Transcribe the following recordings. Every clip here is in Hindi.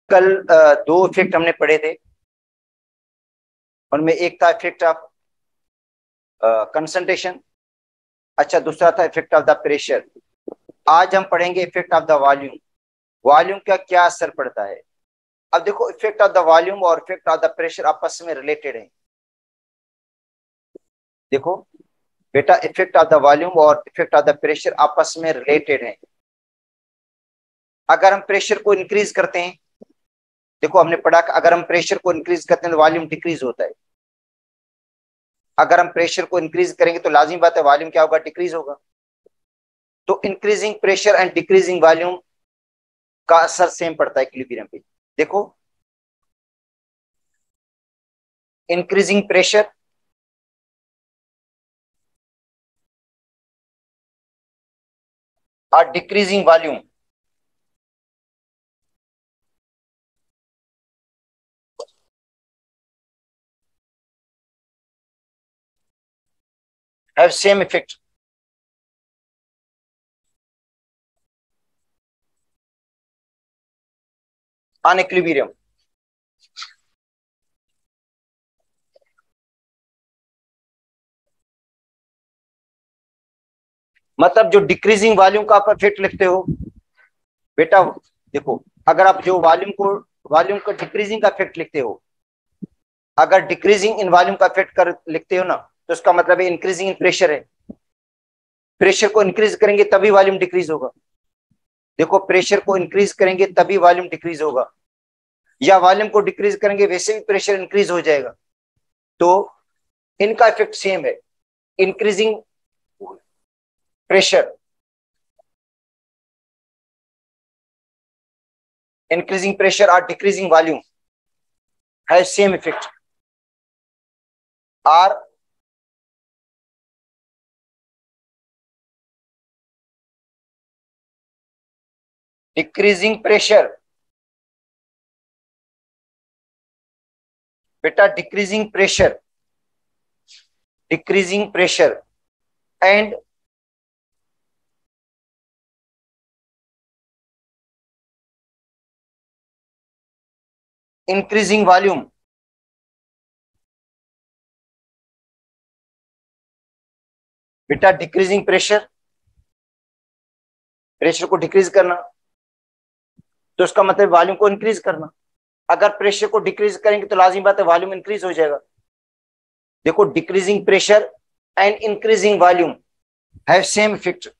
कल दो इफेक्ट हमने पढ़े थे, उनमें एक था इफेक्ट ऑफ कंसंट्रेशन, अच्छा दूसरा था इफेक्ट ऑफ द प्रेशर। आज हम पढ़ेंगे effect of the volume. Volume का क्या असर पड़ता है। अब देखो, इफेक्ट ऑफ द वॉल्यूम और इफेक्ट ऑफ द प्रेशर आपस में रिलेटेड है। देखो बेटा, इफेक्ट ऑफ द वॉल्यूम और इफेक्ट ऑफ द प्रेशर आपस में रिलेटेड है। अगर हम प्रेशर को इंक्रीज करते हैं, देखो हमने पढ़ा कि अगर हम प्रेशर को इंक्रीज करते हैं तो वॉल्यूम डिक्रीज होता है। अगर हम प्रेशर को इंक्रीज करेंगे तो लाजिम बात है वॉल्यूम क्या होगा, डिक्रीज होगा। तो increasing pressure and decreasing volume का असर सेम पड़ता है इक्विलिब्रियम पे। देखो, इंक्रीजिंग प्रेशर और decreasing volume have same effect on equilibrium. मतलब जो डिक्रीजिंग वॉल्यूम का आप इफेक्ट लिखते हो बेटा, देखो अगर आप जो वॉल्यूम का डिक्रीजिंग का इफेक्ट लिखते हो, अगर डिक्रीजिंग इन वॉल्यूम का इफेक्ट कर लिखते हो ना, तो उसका मतलब है इंक्रीजिंग इन प्रेशर है। प्रेशर को इंक्रीज करेंगे तभी वॉल्यूम डिक्रीज होगा। देखो, प्रेशर को इंक्रीज करेंगे तभी वॉल्यूम डिक्रीज होगा, या वॉल्यूम को डिक्रीज करेंगे वैसे भी प्रेशर इंक्रीज हो जाएगा। तो इनका इफेक्ट सेम है, increasing pressure increasing pressure or decreasing volume has same effect or decreasing pressure। बेटा decreasing pressure and increasing volume बेटा डिक्रीजिंग प्रेशर को डिक्रीज करना, तो उसका मतलब वॉल्यूम को इंक्रीज करना। अगर प्रेशर को डिक्रीज करेंगे तो लाजिम बात है वॉल्यूम इंक्रीज हो जाएगा। देखो, decreasing pressure and increasing volume have same effect.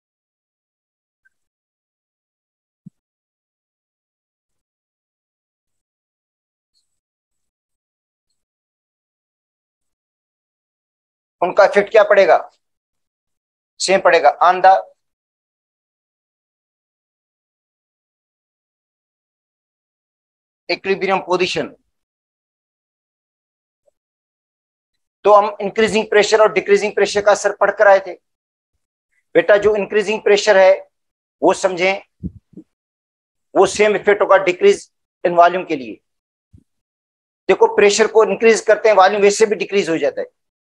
उनका इफेक्ट क्या पड़ेगा, सेम पड़ेगा ऑन द इक्विलिब्रियम पोजीशन। तो हम इंक्रीजिंग प्रेशर और डिक्रीजिंग प्रेशर का असर पढ़कर आए थे। बेटा जो इंक्रीजिंग प्रेशर है वो समझें, वो सेम इफेक्ट होगा डिक्रीज इन वॉल्यूम के लिए। देखो, प्रेशर को इंक्रीज करते हैं वॉल्यूम वैसे भी डिक्रीज हो जाता है,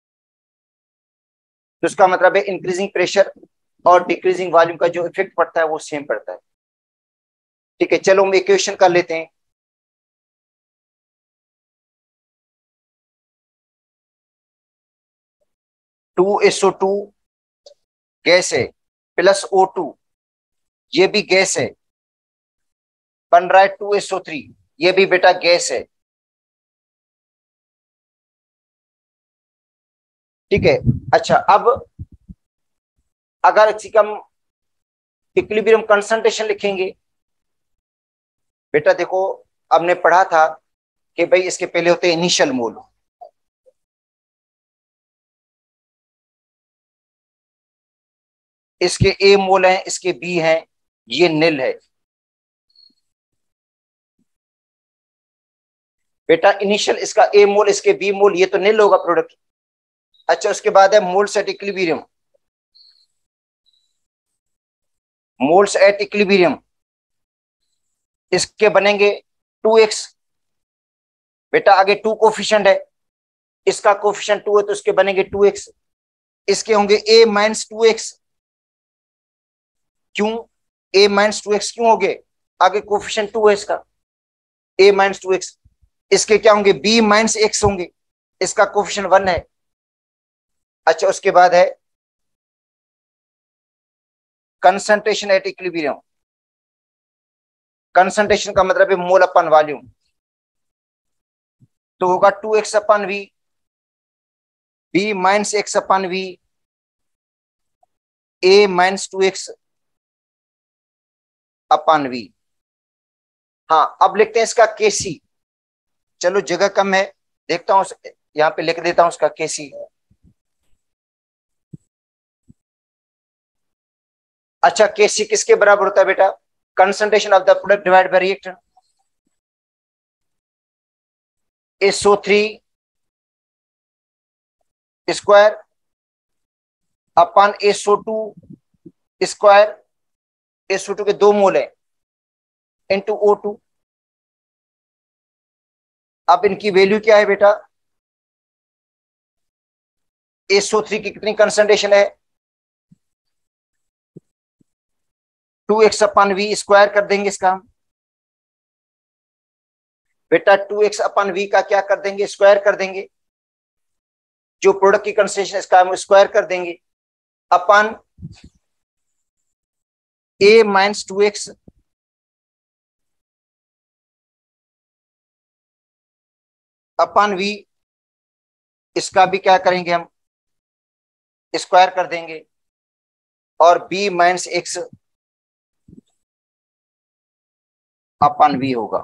तो उसका मतलब है इंक्रीजिंग प्रेशर और डिक्रीजिंग वॉल्यूम का जो इफेक्ट पड़ता है वो सेम पड़ता है। ठीक है, चलो हम इक्वेशन कर लेते हैं। टू गैस है प्लस O2, ये भी गैस है, बन रहा है 2SO3, ये भी बेटा गैस है। ठीक है, अच्छा अब अगर इसी का हम इक्विलिब्रियम कंसंट्रेशन लिखेंगे, बेटा देखो हमने पढ़ा था कि भाई इसके पहले होते हैं इनिशियल मोल। इसके ए मोल हैं, इसके बी हैं, ये निल है। बेटा इनिशियल इसका ए मोल, इसके बी मोल, ये तो निल होगा प्रोडक्ट। अच्छा, उसके बाद है moles at equilibrium. Moles at equilibrium इसके बनेंगे 2x। बेटा आगे 2 कोफिशिएंट है, इसका कोफिशिएंट 2 है तो इसके बनेंगे 2x। इसके होंगे a माइनस 2x। क्यों a माइनस 2x क्यों हो गए, आगे कोफिशिएंट 2 है इसका। ए माइनस टू एक्स, इसके क्या होंगे, बी माइनस एक्स होंगे, इसका कोफिशिएंट 1 है। अच्छा, उसके बाद है कंसंट्रेशन एट इक्विलिब्रियम। कंसंट्रेशन का मतलब है मोल अपन वॉल्यूम, तो होगा 2x upon V, B minus X upon V, A minus 2x upon V. हाँ, अब लिखते हैं इसका केसी। चलो जगह कम है, देखता हूं, यहां पे लिख देता हूं उसका केसी। अच्छा, केसी किसके बराबर होता है बेटा, concentration of the product divide by reactant. SO3 square upon SO2 square, SO2 के 2 मोल है, इंटू O2। अब इनकी वैल्यू क्या है बेटा, SO3 की कितनी कंसंट्रेशन है, 2x अपन वी स्क्वायर कर देंगे इसका हम। बेटा 2x अपन वी का क्या कर देंगे, स्क्वायर कर देंगे, जो प्रोडक्ट की कंसंट्रेशन इसका हम स्क्वायर कर देंगे, upon a minus 2x upon V, इसका भी क्या करेंगे हम, स्क्वायर कर देंगे, और b minus X upon V होगा।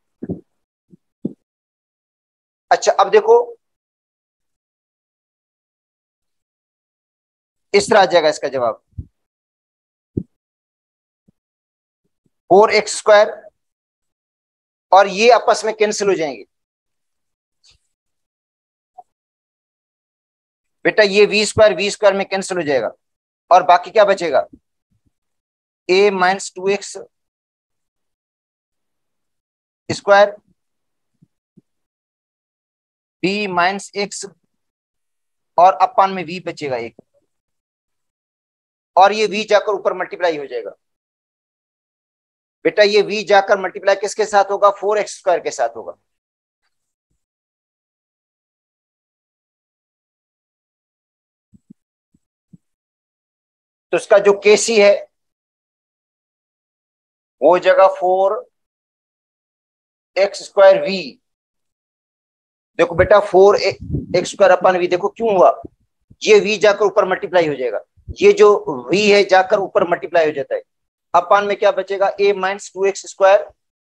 अच्छा, अब देखो इस तरह आ जाएगा इसका जवाब, 4x स्क्वायर, और ये आपस में कैंसिल हो जाएंगे बेटा, ये वी स्क्वायर में कैंसिल हो जाएगा, और बाकी क्या बचेगा, a minus 2x square, b minus X, और अपान में v बचेगा एक, और ये v जाकर ऊपर मल्टीप्लाई हो जाएगा। बेटा ये v जाकर मल्टीप्लाई किसके साथ होगा, 4x स्क्वायर के साथ होगा। तो इसका जो केसी है वो जगह 4x स्क्वायर वी। देखो बेटा 4x स्क्वायर अपन वी, देखो क्यों हुआ, ये v जाकर ऊपर मल्टीप्लाई हो जाएगा, ये जो v है जाकर ऊपर मल्टीप्लाई हो जाता है, अपान में क्या बचेगा, a माइनस 2x स्क्वायर,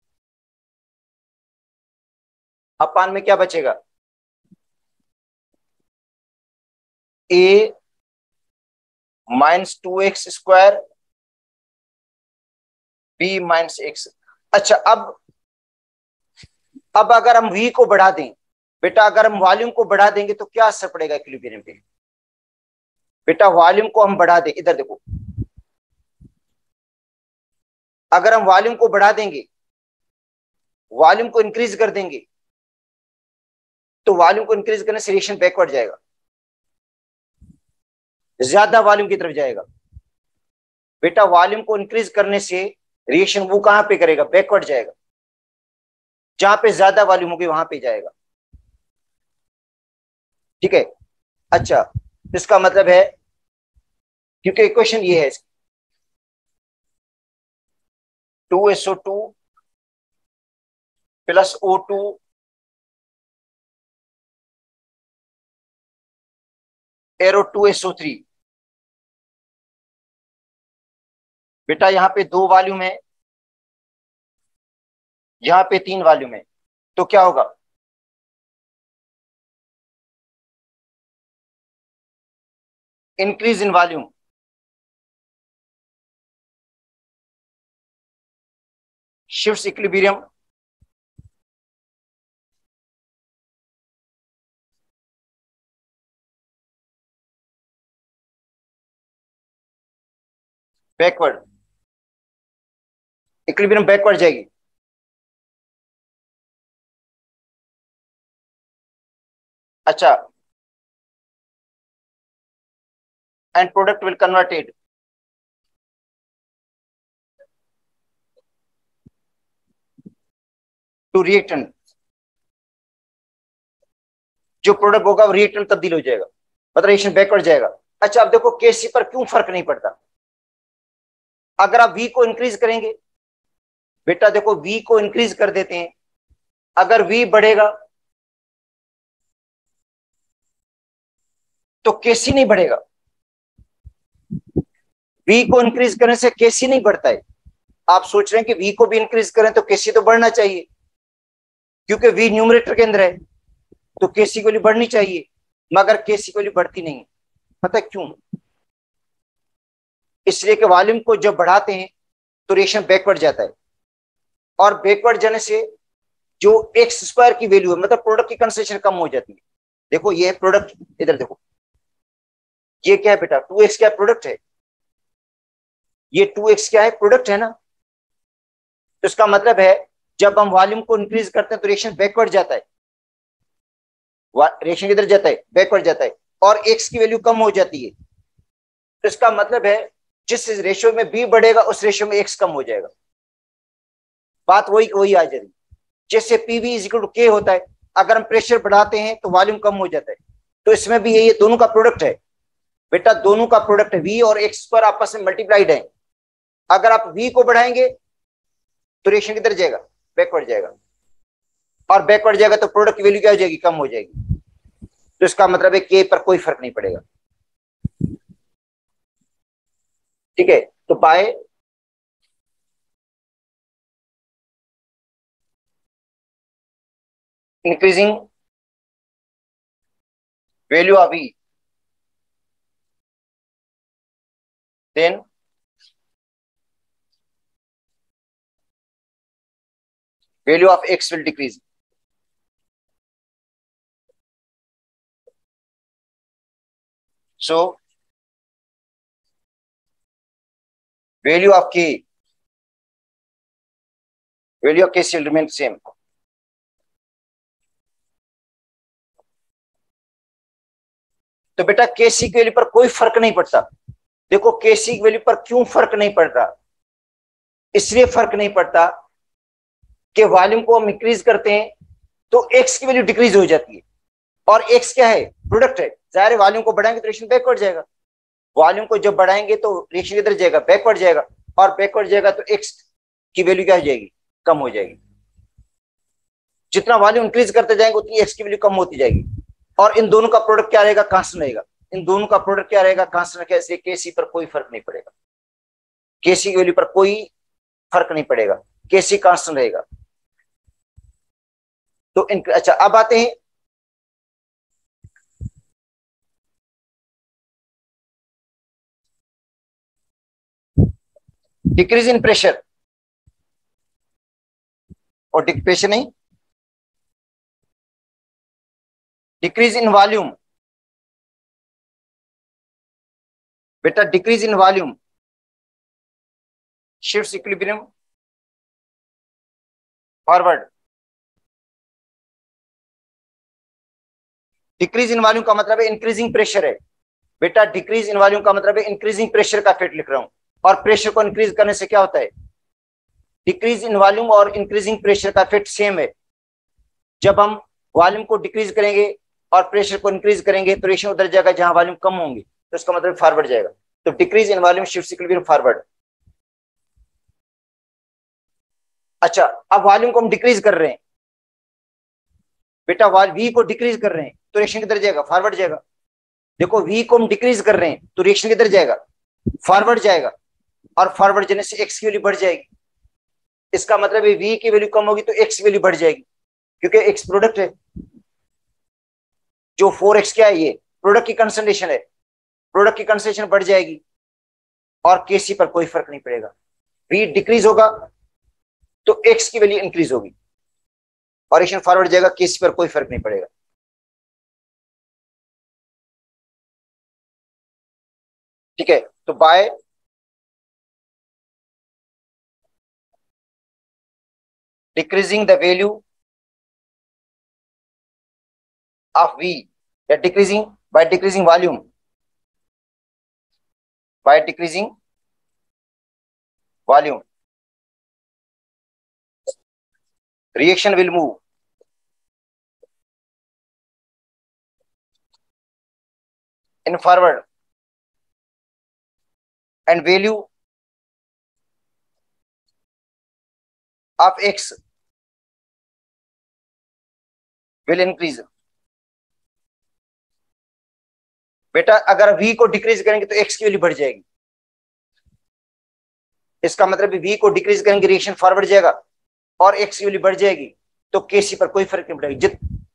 अपान में क्या बचेगा, a minus 2x square, b minus X. अच्छा, अब अगर हम v को बढ़ा दें बेटा, अगर हम वॉल्यूम को बढ़ा देंगे तो क्या असर पड़ेगा इक्विलिब्रियम पे। बेटा वॉल्यूम को हम बढ़ा दें, इधर देखो, अगर हम वॉल्यूम को बढ़ा देंगे, वॉल्यूम को इंक्रीज कर देंगे, तो वॉल्यूम को इंक्रीज करने से रिएक्शन बैकवर्ड जाएगा, ज्यादा वॉल्यूम की तरफ जाएगा। बेटा वॉल्यूम को इंक्रीज करने से रिएक्शन वो कहां पे करेगा, बैकवर्ड जाएगा, जहां पे ज्यादा वॉल्यूम होगी वहां पे जाएगा। ठीक है। अच्छा, इसका मतलब है, क्योंकि इक्वेशन ये है, 2SO2 plus O2 arrow 2SO3। बेटा यहाँ पे 2 वॉल्यूम है, यहाँ पे 3 वॉल्यूम है, तो क्या होगा, increase in volume, shifts equilibrium, backward, equilibrium backward जाएगी। अच्छा, and product will converted, to reactant, जो प्रोडक्ट होगा वो रिएक्टेंट तब्दील हो जाएगा, मतलब रिएक्शन बैकवर्ड जाएगा। अच्छा अब देखो केसी पर क्यों फर्क नहीं पड़ता। अगर आप वी को इंक्रीज करेंगे, बेटा देखो वी को इंक्रीज कर देते हैं, अगर वी बढ़ेगा तो केसी नहीं बढ़ेगा। वी को इंक्रीज करने से केसी नहीं बढ़ता है। आप सोच रहे हैं कि वी को भी इंक्रीज करें तो केसी तो बढ़ना चाहिए, क्योंकि वी न्यूमरेटर के अंदर है, तो केसी की वैल्यू बढ़नी चाहिए, मगर केसी की वैल्यू बढ़ती नहीं है। पता है क्यों? इसलिए कि वॉल्यूम को जब बढ़ाते हैं तो रिएक्शन बैकवर्ड जाता है, और बैकवर्ड जाने से जो एक्स स्क्वायर की वैल्यू है, मतलब प्रोडक्ट की कंसेंट्रेशन कम हो जाती है। देखो ये प्रोडक्ट, इधर देखो, ये क्या है बेटा, 2x क्या प्रोडक्ट है, ये 2x क्या है, प्रोडक्ट है ना। तो इसका मतलब है जब हम वॉल्यूम को इंक्रीज करते हैं तो रिएक्शन बैकवर्ड जाता है, रिएक्शन किधर जाता है, बैकवर्ड जाता है, और एक्स की वैल्यू कम हो जाती है। तो इसका मतलब है जिस रेशियो में बी बढ़ेगा उस रेशियो में एक्स कम हो जाएगा। बात वही वही आ जाएगी, जैसे पीवी इज इक्वल टू के होता है, अगर हम प्रेशर बढ़ाते हैं तो वॉल्यूम कम हो जाता है। तो इसमें भी ये दोनों का प्रोडक्ट है बेटा, दोनों का प्रोडक्ट है, वी और एक्स पर आपस में मल्टीप्लाइड है। अगर आप वी को बढ़ाएंगे तो रिएक्शन किधर जाएगा, बैकवर्ड जाएगा, और बैकवर्ड जाएगा तो प्रोडक्ट की वैल्यू क्या हो जाएगी, कम हो जाएगी। तो इसका मतलब है के पर कोई फर्क नहीं पड़ेगा। ठीक है, तो by increasing value of V, then value of X will decrease. So value of K, value of K will remain same. तो बेटा केसी की वैल्यू पर कोई फर्क नहीं पड़ता। देखो केसी की वैल्यू पर क्यों फर्क नहीं पड़ रहा, इसलिए फर्क नहीं पड़ता कि वॉल्यूम को हम इंक्रीज करते हैं तो एक्स की वैल्यू डिक्रीज हो जाती है, और एक्स क्या है, प्रोडक्ट है। जाहिर है वॉल्यूम को बढ़ाएंगे तो रिएक्शन बैकवर्ड जाएगा, वॉल्यूम को जब बढ़ाएंगे तो रिएक्शन इधर जाएगा, बैकवर्ड जाएगा, और बैकवर्ड जाएगा तो एक्स की वैल्यू क्या हो जाएगी, कम हो जाएगी। जितना वॉल्यूम इंक्रीज करते जाएंगे उतनी एक्स की वैल्यू कम होती जाएगी, और इन दोनों का प्रोडक्ट क्या रहेगा, कांस्टेंट रहेगा। इन दोनों का प्रोडक्ट क्या रहेगा, कांस्टेंट रहेगा, इसलिए केसी पर कोई फर्क नहीं पड़ेगा, केसी की वैल्यू पर कोई फर्क नहीं पड़ेगा, केसी कांस्टेंट रहेगा। तो अच्छा अब आते हैं डिक्रीज इन प्रेशर, और प्रेशर नहीं, डिक्रीज इन वॉल्यूम। बेटा decrease in volume shifts equilibrium forward. Decrease in volume का मतलब है इंक्रीजिंग प्रेशर है। बेटा डिक्रीज इन वॉल्यूम का मतलब है इंक्रीजिंग प्रेशर का इफेक्ट लिख रहा हूं, और प्रेशर को इंक्रीज करने से क्या होता है, डिक्रीज इन वॉल्यूम और इंक्रीजिंग प्रेशर का इफेक्ट सेम है। जब हम वॉल्यूम को डिक्रीज करेंगे और प्रेशर को इंक्रीज करेंगे तो रेशियो उधर जाएगा जहां वॉल्यूम कम होंगे, तो इसका मतलब फॉरवर्ड जाएगा। तो decrease in volume shifts equilibrium forward. अच्छा अब वॉल्यूम को हम डिक्रीज कर रहे हैं, बेटा वी को डिक्रीज कर रहे हैं तो रिएक्शन किधर जाएगा, फॉरवर्ड जाएगा। देखो वी को हम डिक्रीज कर रहे हैं तो रिएक्शन किधर जाएगा, फॉरवर्ड जाएगा, और फॉरवर्ड जाने से एक्स की वैल्यू बढ़ जाएगी। इसका मतलब है वी की वैल्यू कम होगी तो एक्स की वैल्यू बढ़ जाएगी, क्योंकि एक्स प्रोडक्ट है। जो 4x क्या है, ये प्रोडक्ट की कंसंट्रेशन है, प्रोडक्ट की कंसंट्रेशन बढ़ जाएगी, और केसी पर कोई फर्क नहीं पड़ेगा। वी डिक्रीज होगा तो एक्स की वैल्यू इंक्रीज होगी, और रिएक्शन फॉरवर्ड जाएगा, केसी पर कोई फर्क नहीं पड़ेगा। ठीक है, तो by decreasing the value of V, या decreasing by decreasing volume, by decreasing volume, reaction will move in forward and value of x will increase. बेटा अगर v को डिक्रीज करेंगे तो x की वैल्यू बढ़ जाएगी, इसका मतलब v को डिक्रीज करेंगे रिएक्शन फॉरवर्ड जाएगा और x की वैल्यू बढ़ जाएगी, तो केसी पर कोई फर्क नहीं पड़ेगा।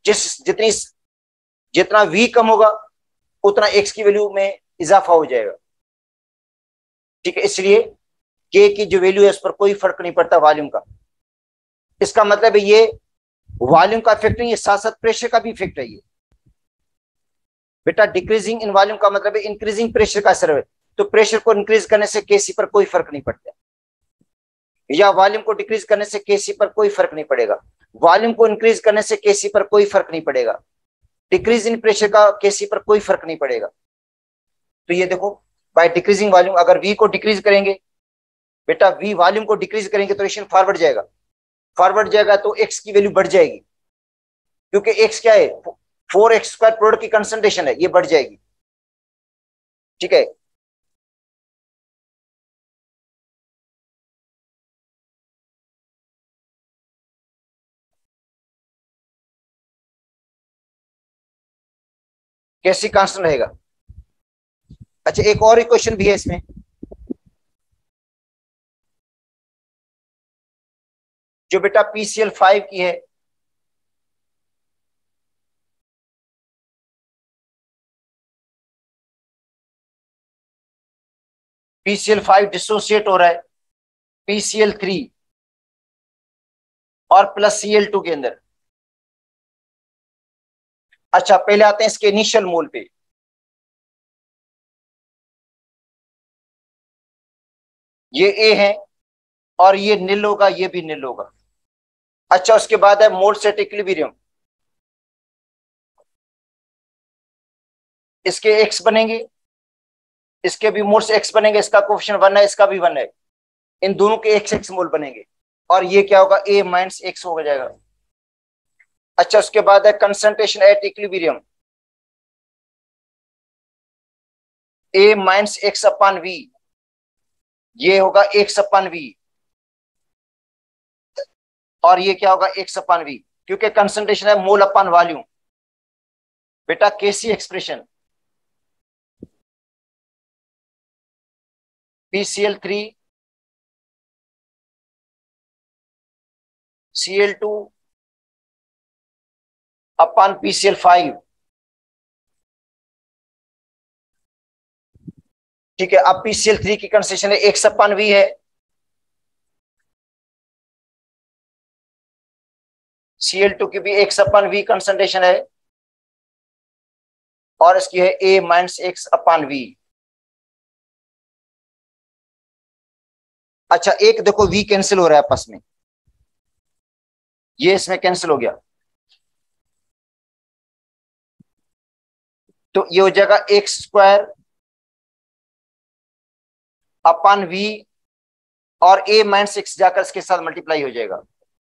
जितना v कम होगा उतना x की वैल्यू में इजाफा हो जाएगा। ठीक है, इसलिए k की जो वैल्यू है उस पर कोई फर्क नहीं पड़ता वॉल्यूम का। इसका मतलब है ये वॉल्यूम का इफेक्ट नहीं है, साथ साथ प्रेशर का भी इफेक्ट है ये। बेटा डिक्रीजिंग इन वॉल्यूम का मतलब है इंक्रीजिंग प्रेशर का असर है, तो प्रेशर को इंक्रीज करने से केसी पर कोई फर्क नहीं पड़ता, या वॉल्यूम को डिक्रीज करने से केसी पर कोई फर्क नहीं पड़ेगा। वॉल्यूम को इंक्रीज करने से केसी पर कोई फर्क नहीं पड़ेगा, डिक्रीज इन प्रेशर का केसी पर कोई फर्क नहीं पड़ेगा। तो ये देखो, बाय डिक्रीजिंग वॉल्यूम अगर वी को डिक्रीज करेंगे, बेटा वी वॉल्यूम को डिक्रीज करेंगे तो रिएक्शन फॉरवर्ड जाएगा तो एक्स की वैल्यू बढ़ जाएगी, क्योंकि एक्स क्या है, 4x² प्रोडक्ट की कंसंट्रेशन है, ये बढ़ जाएगी। ठीक है, कैसी कांस्टेंट रहेगा। अच्छा एक और इक्वेशन भी है इसमें, जो बेटा PCl5 की है, PCl5 डिसोसिएट हो रहा है PCl3 और प्लस Cl2 के अंदर। अच्छा पहले आते हैं इसके इनिशियल मोल पे। ये A है और ये नील होगा, ये भी नील होगा। अच्छा उसके बाद है मोल सेट इक्विलिब्रियम, इसके x बनेंगे, इसके भी मोल्स x बनेंगे, इसका कोफिशिएंट 1 है, इसका भी 1 है, इन दोनों के x मोल बनेंगे और ये क्या होगा, A माइनस x हो जाएगा। अच्छा उसके बाद है concentration at equilibrium, A minus x upon v, ये होगा x अपॉन v, और ये क्या होगा x अपॉन v, क्योंकि कंसंट्रेशन है मोल अपॉन वॉल्यूम। बेटा केसी expression PCl3 Cl2 upon PCl5। ठीक है, अब PCl3 की कंसंट्रेशन है x अपॉन v है, Cl2 की भी x अपॉन v कंसंट्रेशन है, और इसकी है A minus x upon v। अच्छा एक देखो v कैंसिल हो रहा है आपस में, ये इसमें कैंसिल हो गया, तो ये हो जाएगा x² अपॉन v, और A माइनस x जाकर इसके साथ मल्टीप्लाई हो जाएगा।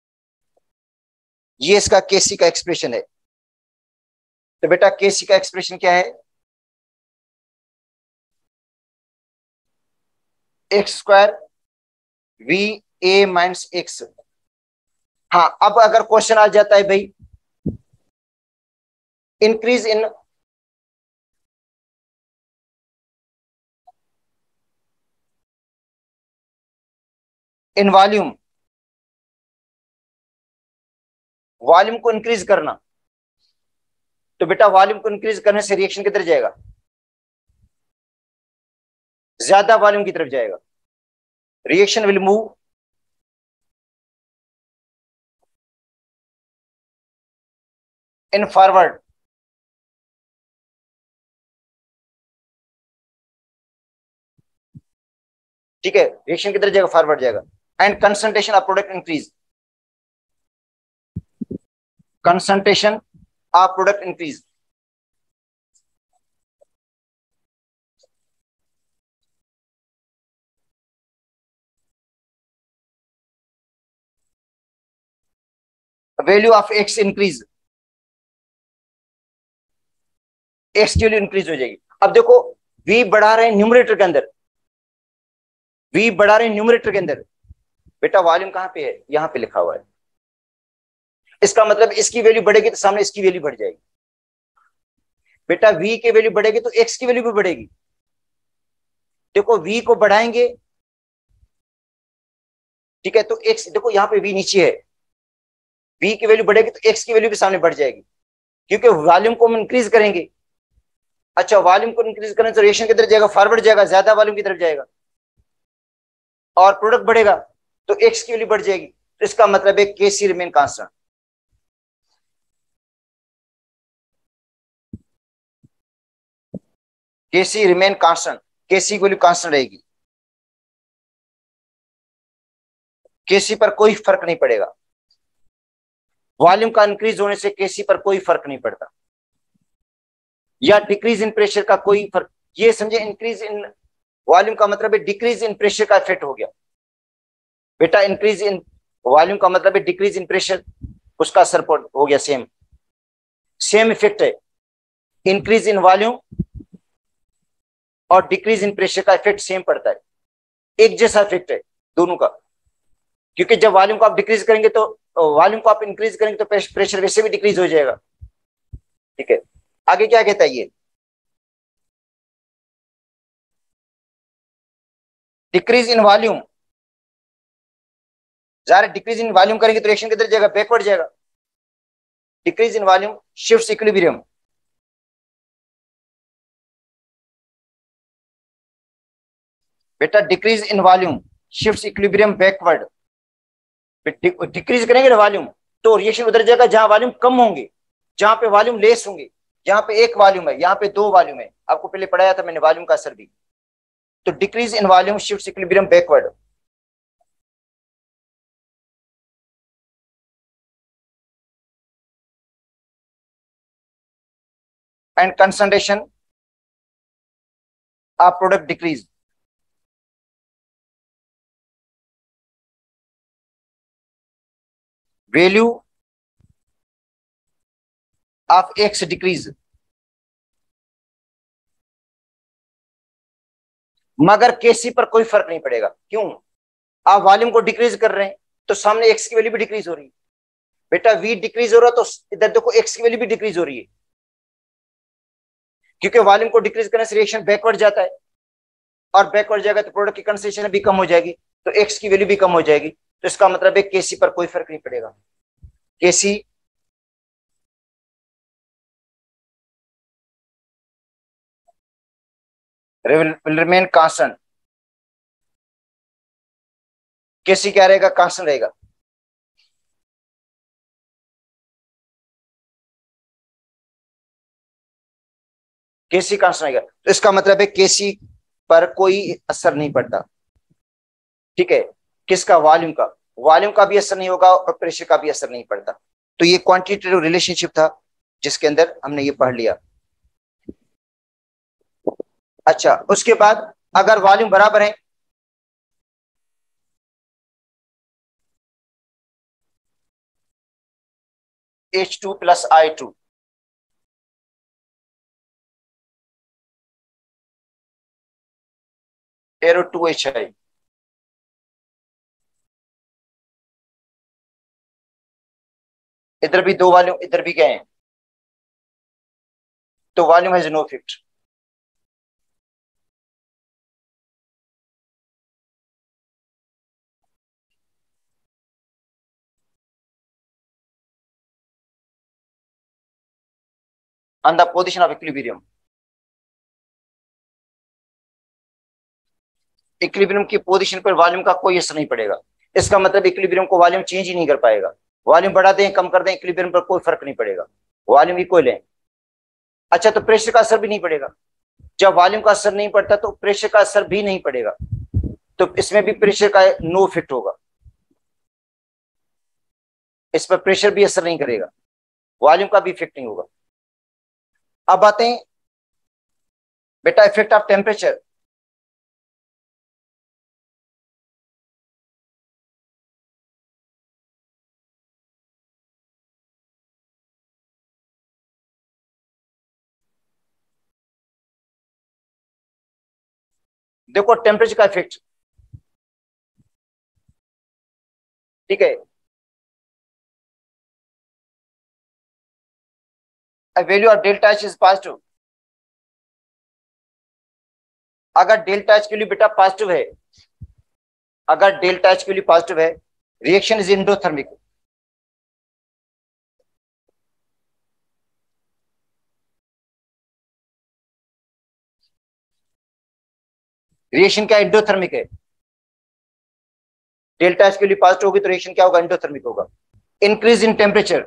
ये इसका केसी का एक्सप्रेशन है। तो बेटा केसी का एक्सप्रेशन क्या है, x² v A minus x। हाँ अब अगर क्वेश्चन आ जाता है भाई इंक्रीज इन वॉल्यूम, वॉल्यूम को इंक्रीज करना, तो बेटा वॉल्यूम को इंक्रीज करने से रिएक्शन किधर जाएगा, ज्यादा वॉल्यूम की तरफ जाएगा। Reaction will move in forward, ठीक है, रिएक्शन किधर जाएगा, फॉरवर्ड जाएगा। And concentration of product increase, concentration of product increase. Value of X increase, X की वैल्यू इंक्रीज हो जाएगी। अब देखो v बढ़ा रहे हैं न्यूमरेटर के अंदर, v बढ़ा रहे हैं न्यूमरेटर के अंदर, बेटा वॉल्यूम कहां पे है, यहां पे लिखा हुआ है। इसका मतलब इसकी वैल्यू बढ़ेगी तो सामने इसकी वैल्यू बढ़ जाएगी। बेटा v की वैल्यू बढ़ेगी तो x की वैल्यू भी बढ़ेगी। देखो v को बढ़ाएंगे, ठीक है, तो x, देखो यहाँ पे v नीचे है, v की वैल्यू बढ़ेगी तो x की वैल्यू भी सामने बढ़ जाएगी, क्योंकि वॉल्यूम को हम इंक्रीज करेंगे। अच्छा, वॉल्यूम को इंक्रीज करने से रिएक्शन की तरफ जाएगा, फॉरवर्ड जाएगा, ज्यादा वॉल्यूम की तरफ जाएगा, और प्रोडक्ट बढ़ेगा तो एक्स की वैल्यू बढ़ जाएगी। तो इसका मतलब है के सी रिमेन कांस्टेंट। के सी रिमेन कांस्टेंट, के सी की वैल्यू कांस्टेंट रहेगी, के सी पर कोई फर्क नहीं पड़ेगा। वॉल्यूम का इंक्रीज होने से के सी पर कोई फर्क नहीं पड़ता, या डिक्रीज इन प्रेशर का कोई फर्क। ये समझे, इंक्रीज इन वॉल्यूम का मतलब है डिक्रीज इन प्रेशर का इफेक्ट हो गया। बेटा इंक्रीज इन वॉल्यूम का मतलब है डिक्रीज इन प्रेशर, उसका असर हो गया, सेम सेम इफेक्ट है। इंक्रीज इन वॉल्यूम और डिक्रीज इन प्रेशर का इफेक्ट सेम पड़ता है, एक जैसा इफेक्ट है दोनों का। क्योंकि जब वॉल्यूम को आप डिक्रीज करेंगे तो वॉल्यूम को आप इंक्रीज करेंगे तो प्रेशर वैसे भी डिक्रीज हो जाएगा। ठीक है, आगे क्या कहता है ये, डिक्रीज इन वॉल्यूम, ज़रा डिक्रीज इन वॉल्यूम करेंगे तो रिएक्शन किधर जाएगा, बैकवर्ड जाएगा। Decrease in volume shifts equilibrium, बेटा decrease in volume shifts equilibrium backward. Decrease करेंगे ना वॉल्यूम तो रिएक्शन उधर जाएगा जहां वॉल्यूम कम होंगे, जहां पे वॉल्यूम लेस होंगे। यहाँ पे एक वॉल्यूम है, यहाँ पे दो वॉल्यूम है, आपको पहले पढ़ाया था मैंने वॉल्यूम का असर भी। तो decrease in volume shifts equilibrium backward. And concentration of product decrease, value of X decrease. मगर केसी पर कोई फर्क नहीं पड़ेगा, क्यों, आप वॉल्यूम को डिक्रीज कर रहे हैं तो सामने एक्स की वैल्यू भी डिक्रीज हो रही है। बेटा वी डिक्रीज हो रहा है तो इधर देखो एक्स की वैल्यू भी डिक्रीज हो रही है, क्योंकि वॉल्यूम को डिक्रीज करने से रिएक्शन बैकवर्ड जाता है, और बैकवर्ड जाएगा तो प्रोडक्ट की कंसंट्रेशन भी कम हो जाएगी, तो एक्स की वैल्यू भी कम हो जाएगी। तो इसका मतलब है केसी पर कोई फर्क नहीं पड़ेगा, KC will remain constant. KC क्या रहेगा, कांस्टेंट रहेगा। केसी कांस्टेंट रहेगा, तो इसका मतलब है केसी पर कोई असर नहीं पड़ता। ठीक है, किसका, वॉल्यूम का, वॉल्यूम का भी असर नहीं होगा और प्रेशर का भी असर नहीं पड़ता। तो ये क्वांटिटेटिव रिलेशनशिप था जिसके अंदर हमने ये पढ़ लिया। अच्छा, उसके बाद अगर वॉल्यूम बराबर है, H2 plus I2, arrow 2HI, इधर भी दो वॉल्यूम इधर भी गए हैं, तो volume has no effect. On the position of equilibrium, equilibrium की पोजीशन पर वॉल्यूम का कोई असर नहीं पड़ेगा। इसका मतलब इक्विलिब्रियम को वॉल्यूम चेंज ही नहीं कर पाएगा। वॉल्यूम बढ़ा दें कम कर दें, इक्विलिब्रियम पर कोई फर्क नहीं पड़ेगा, वॉल्यूम इक्वल है। अच्छा, तो प्रेशर का असर भी नहीं पड़ेगा। जब वॉल्यूम का असर नहीं पड़ता तो प्रेशर का असर भी नहीं पड़ेगा, तो इसमें भी प्रेशर का नो इफेक्ट होगा, इस पर प्रेशर भी असर नहीं करेगा, वॉल्यूम का भी इफेक्ट नहीं होगा। अब आते हैं बेटा इफेक्ट ऑफ टेम्परेचर। देखो टेम्परेचर का इफेक्ट, ठीक है, value of delta H is positive. अगर डेल्टा एच के लिए बेटा पॉजिटिव है, अगर डेल्टा एच के लिए पॉजिटिव है, रिएक्शन इज एंडोथर्मिक। रिएक्शन क्या एंडोथर्मिक है, डेल्टा एच के लिए पॉजिटिव होगी तो रिएक्शन क्या होगा, एंडोथर्मिक होगा। Increase in temperature,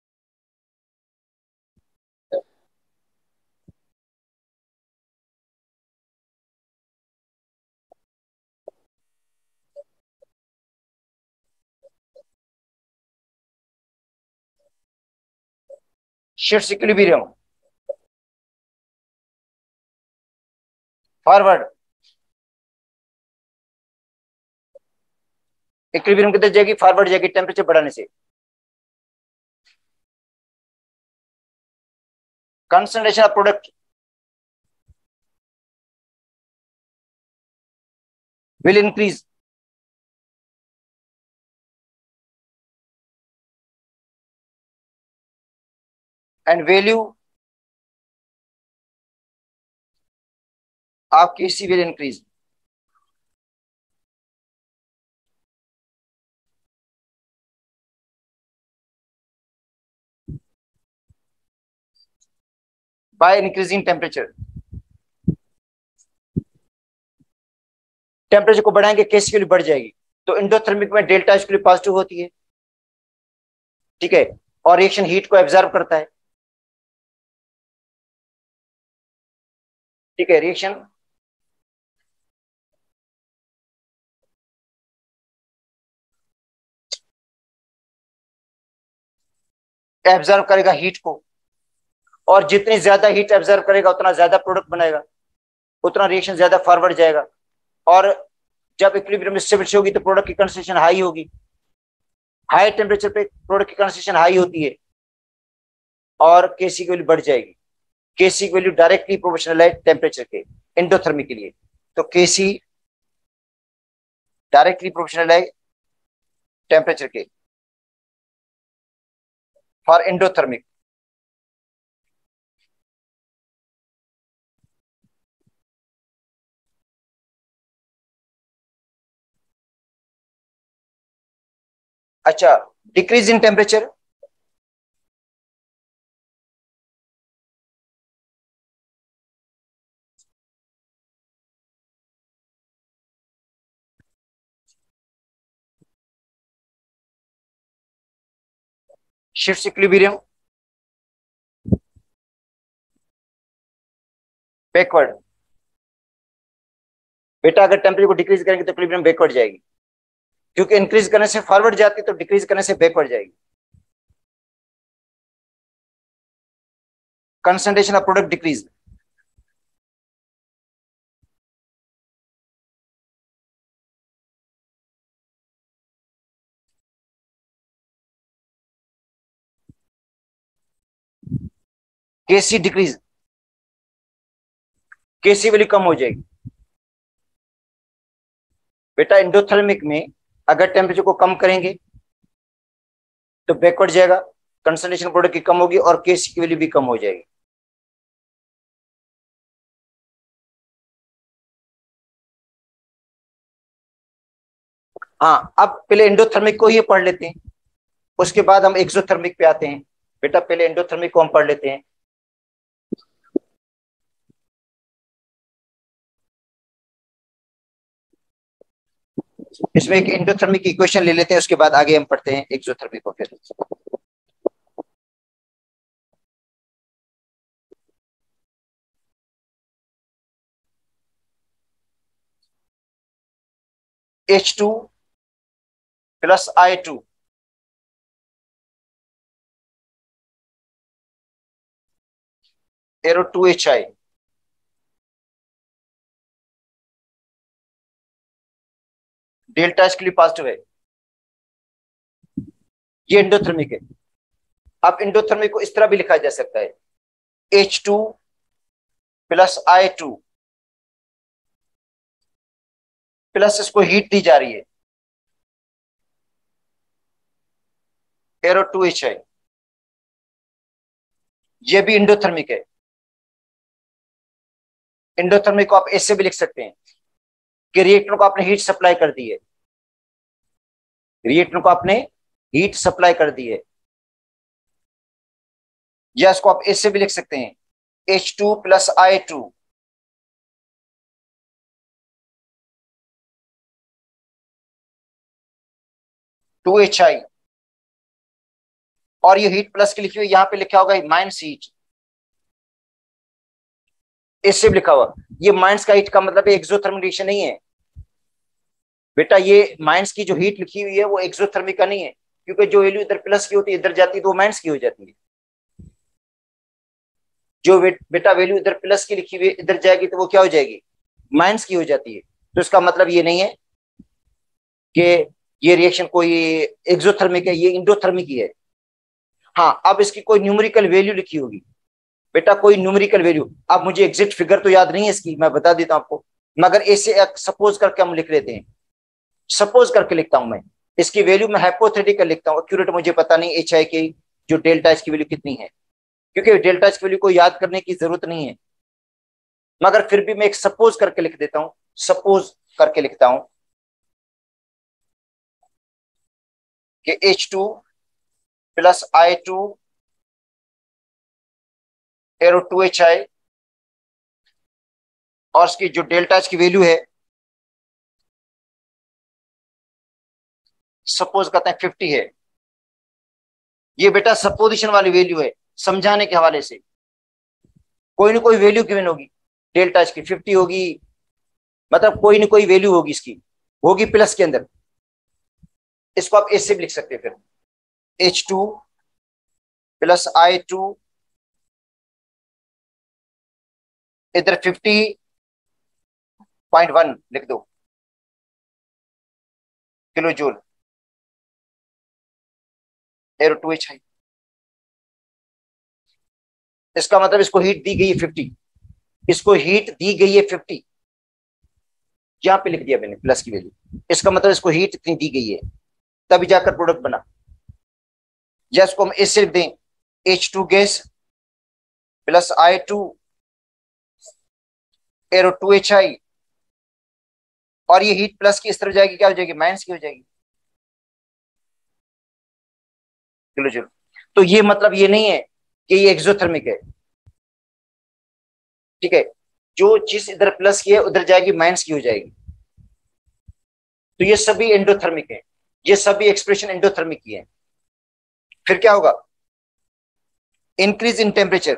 shift equilibrium forward, equilibrium कितने जाएगी, फॉरवर्ड जाएगी टेम्परेचर बढ़ाने से। Concentration of product will increase, and value of Kc will increase. By increasing temperature, temperature को बढ़ाएंगे केसी की वैल्यू बढ़ जाएगी, तो इंडोथर्मिक में डेल्टा एच की वैल्यू पॉजिटिव होती है, ठीक है, और रिएक्शन हीट को एब्जॉर्ब करता है, ठीक है, रिएक्शन एब्जॉर्ब करेगा हीट को, और जितनी ज्यादा हीट एब्जॉर्ब करेगा उतना ज्यादा प्रोडक्ट बनाएगा, उतना रिएक्शन ज्यादा फॉरवर्ड जाएगा, और जब इक्विलिब्रियम स्टेबिलिटी होगी तो प्रोडक्ट की कंसंट्रेशन हाई होगी, हाई टेम्परेचर पे प्रोडक्ट की कंसंट्रेशन हाई होती है और केसी की वैल्यू बढ़ जाएगी। केसी की वैल्यू डायरेक्टली प्रोपोर्शनल है टेम्परेचर के, एंडोथर्मिक के लिए, तो केसी डायरेक्टली प्रोपोर्शनल है टेम्परेचर के फॉर एंडोथर्मिक। अच्छा, decrease in temperature, shift equilibrium backward. बेटा अगर टेम्परेचर को डिक्रीज करेंगे तो इक्विलिब्रियम बैकवर्ड जाएगी, क्योंकि इंक्रीज करने से फॉरवर्ड जाती है तो डिक्रीज करने से बैकवर्ड जाएगी। Concentration of product decrease, KC decrease, KC value कम हो जाएगी। बेटा एंडोथर्मिक में अगर टेम्परेचर को कम करेंगे तो बैकवर्ड जाएगा, कंसंट्रेशन प्रोडक्ट की कम होगी और केसी की वैल्यू भी कम हो जाएगी। हाँ, अब पहले एंडोथर्मिक को ही पढ़ लेते हैं, उसके बाद हम एक्सोथर्मिक पे आते हैं। बेटा पहले एंडोथर्मिक को हम पढ़ लेते हैं। इसमें एक एंडोथर्मिक की इक्वेशन ले लेते हैं, उसके बाद आगे हम पढ़ते हैं एक्सोथर्मिक को। फिर H2 plus I2 arrow 2HI, delta H के लिए पॉजिटिव है, ये एंडोथर्मिक है। अब एंडोथर्मिक को इस तरह भी लिखा जा सकता है, H2 प्लस I2 प्लस इसको हीट दी जा रही है, एरो 2HI, ये भी इंडोथर्मिक है। इंडोथर्मिक को आप ऐसे भी लिख सकते हैं कि रिएक्टर को आपने हीट सप्लाई कर दी है, रिएक्टर को आपने हीट सप्लाई कर दी है। या इसको आप ऐसे भी लिख सकते हैं H2 plus I2, to H I, और ये हीट प्लस की लिखी हुई, यहां पे लिखा होगा माइनस हीट, इससे भी लिखा हुआ। ये माइनस का हीट का मतलब एक्सोथर्मिक रिएक्शन नहीं है बेटा, ये माइनस की जो हीट लिखी हुई है वो एक्सोथर्मिक का नहीं है, क्योंकि जो वैल्यू इधर प्लस की होती है इधर जाती है तो वो माइनस की हो जाती है। जो बेटा वैल्यू इधर प्लस की लिखी हुई है इधर जाएगी तो वो क्या हो जाएगी, माइनस की हो जाती है। तो इसका मतलब ये नहीं है कि ये रिएक्शन कोई एक्सोथर्मिक है, ये इंडोथर्मिक ही है। हाँ, अब इसकी कोई न्यूमेरिकल वैल्यू लिखी होगी बेटा, कोई न्यूमेरिकल वैल्यू, अब मुझे एग्जैक्ट फिगर तो याद नहीं है इसकी, मैं बता देता हूं आपको, मगर ऐसे सपोज करके हम लिख लेते हैं, सपोज करके लिखता हूं मैं, इसकी वैल्यू मैं हाइपोथेटिकल लिखता हूं, एक्यूरेट मुझे पता नहीं एच आई की जो डेल्टा एच की वैल्यू कितनी है, क्योंकि डेल्टा एच की वैल्यू को याद करने की जरूरत नहीं है, मगर फिर भी मैं एक सपोज करके लिख देता हूं, सपोज करके लिखता हूं कि H2 plus I2 arrow 2HI, और इसकी जो डेल्टा एच की वैल्यू है सपोज करते हैं 50 है। ये बेटा सपोजिशन वाली वैल्यू है, समझाने के हवाले से कोई ना कोई वैल्यू गिवन होगी, डेल्टा एच की 50 होगी, मतलब कोई ना कोई वैल्यू होगी, इसकी होगी प्लस के अंदर। इसको आप ऐसे भी लिख सकते हैं फिर H2 प्लस I2 इधर 50.1 लिख दो किलो जूल एरो 2HI। इसका मतलब इसको हीट दी गई है 50, इसको हीट दी गई है 50, यहां पे लिख दिया मैंने प्लस की वैल्यू, इसका मतलब इसको हीट इतनी दी गई है तभी जाकर प्रोडक्ट बना। या इसको हम इससे लिख दें H2 gas plus I2 arrow 2HI, और ये हीट प्लस की इस तरफ जाएगी, क्या हो जाएगी, माइनस की हो जाएगी किलो जूल। तो ये मतलब ये नहीं है कि ये एक्सोथर्मिक है, ठीक है, जो चीज इधर प्लस की है उधर जाएगी माइनस की हो जाएगी। तो ये सभी एंडोथर्मिक है, ये सभी एक्सप्रेशन एंडोथर्मिक की है। फिर क्या होगा, increase in temperature,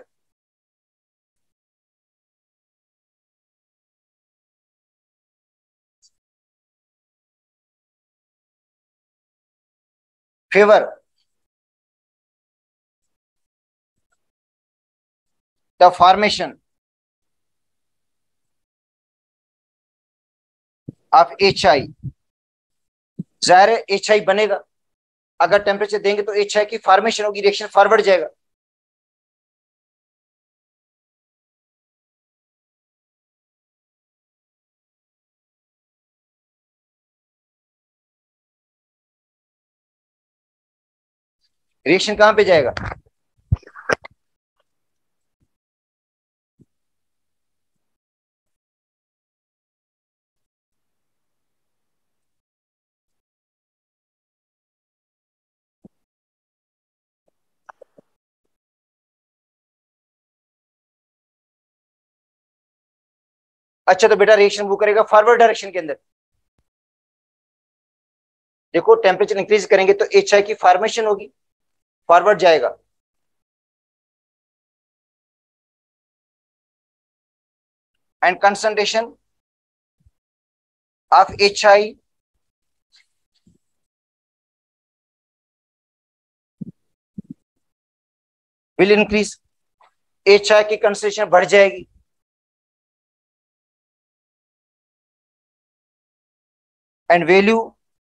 favour the formation of HI, जाहिर है HI बनेगा, अगर टेम्परेचर देंगे तो HI की फॉर्मेशन होगी, रिएक्शन फॉरवर्ड जाएगा। रिएक्शन कहां पे जाएगा, अच्छा तो बेटा रिएक्शन वो करेगा फॉरवर्ड डायरेक्शन के अंदर। देखो टेम्परेचर इंक्रीज करेंगे तो HI की फॉर्मेशन होगी, फॉरवर्ड जाएगा, and concentration of HI will increase, HI की कंसंट्रेशन बढ़ जाएगी, and value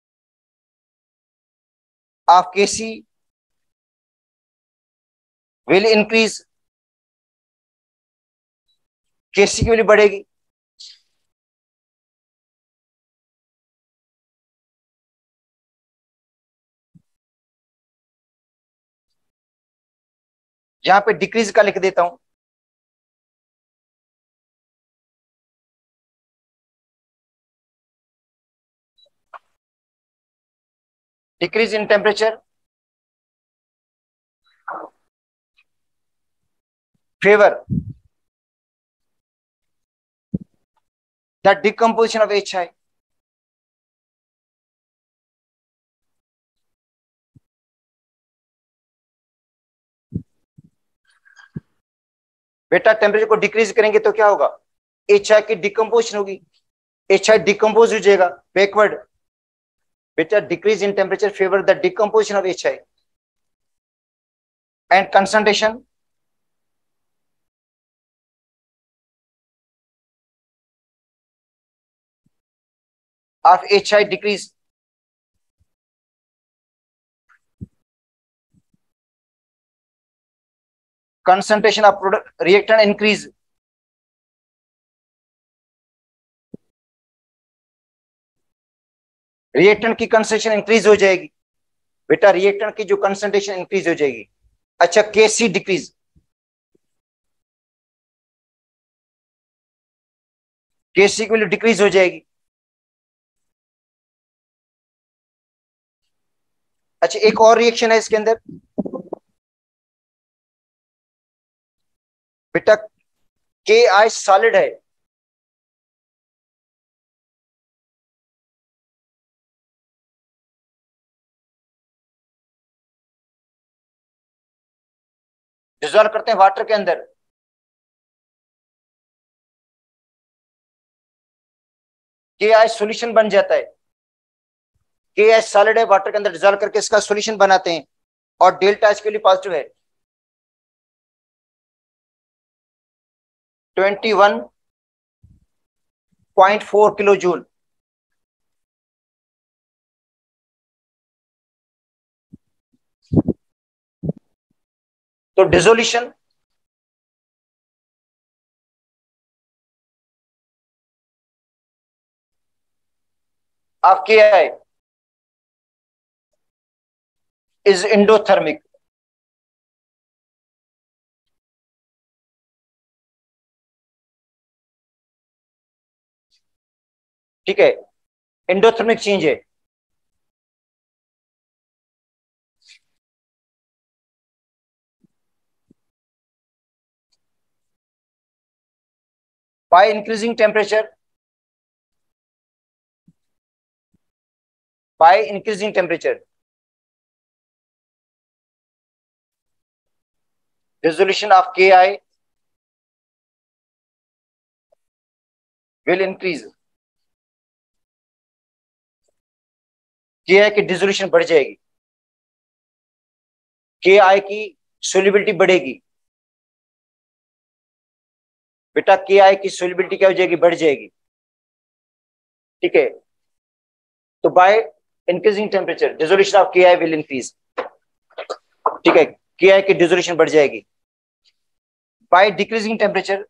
of Kc will increase, Kc की वैल्यू बढ़ेगी, यहां पे डिक्रीज का लिख देता हूं, decrease in temperature favour the decomposition of HI। बेटा टेम्परेचर को डिक्रीज करेंगे तो क्या होगा, HI की डिकम्पोजिशन होगी, HI डिकम्पोज हो जाएगा बैकवर्ड। बेटा decrease in temperature favour the decomposition of HI and concentration of HI decrease। Concentration of product reactant increase। Reactant की कंसंट्रेशन इंक्रीज हो जाएगी। बेटा रिएक्टेंट की जो कंसंट्रेशन इंक्रीज हो जाएगी। अच्छा KC डिक्रीज, KC की वैल्यू डिक्रीज हो जाएगी। अच्छा एक और रिएक्शन है इसके अंदर बेटा, KI सॉलिड है, डिजोल्व करते हैं वाटर के अंदर, KI सॉल्यूशन बन जाता है, KI सॉलिड है, वाटर के अंदर डिजोल्व करके इसका सॉल्यूशन बनाते हैं और डेल्टा H के लिए पॉजिटिव है 21.4 किलो जूल। तो dissolution of KI is endothermic. ठीक है, एंडोथर्मिक चेंज है। by increasing temperature, by increasing temperature resolution of KI will increase। KI की डिसोल्यूशन बढ़ जाएगी, KI की सोल्युबिलिटी बढ़ेगी। बेटा KI की सोल्युबिलिटी क्या हो जाएगी, बढ़ जाएगी। ठीक है, तो by increasing temperature dissolution of KI will increase. ठीक है, KI की डिसोल्यूशन बढ़ जाएगी। By decreasing temperature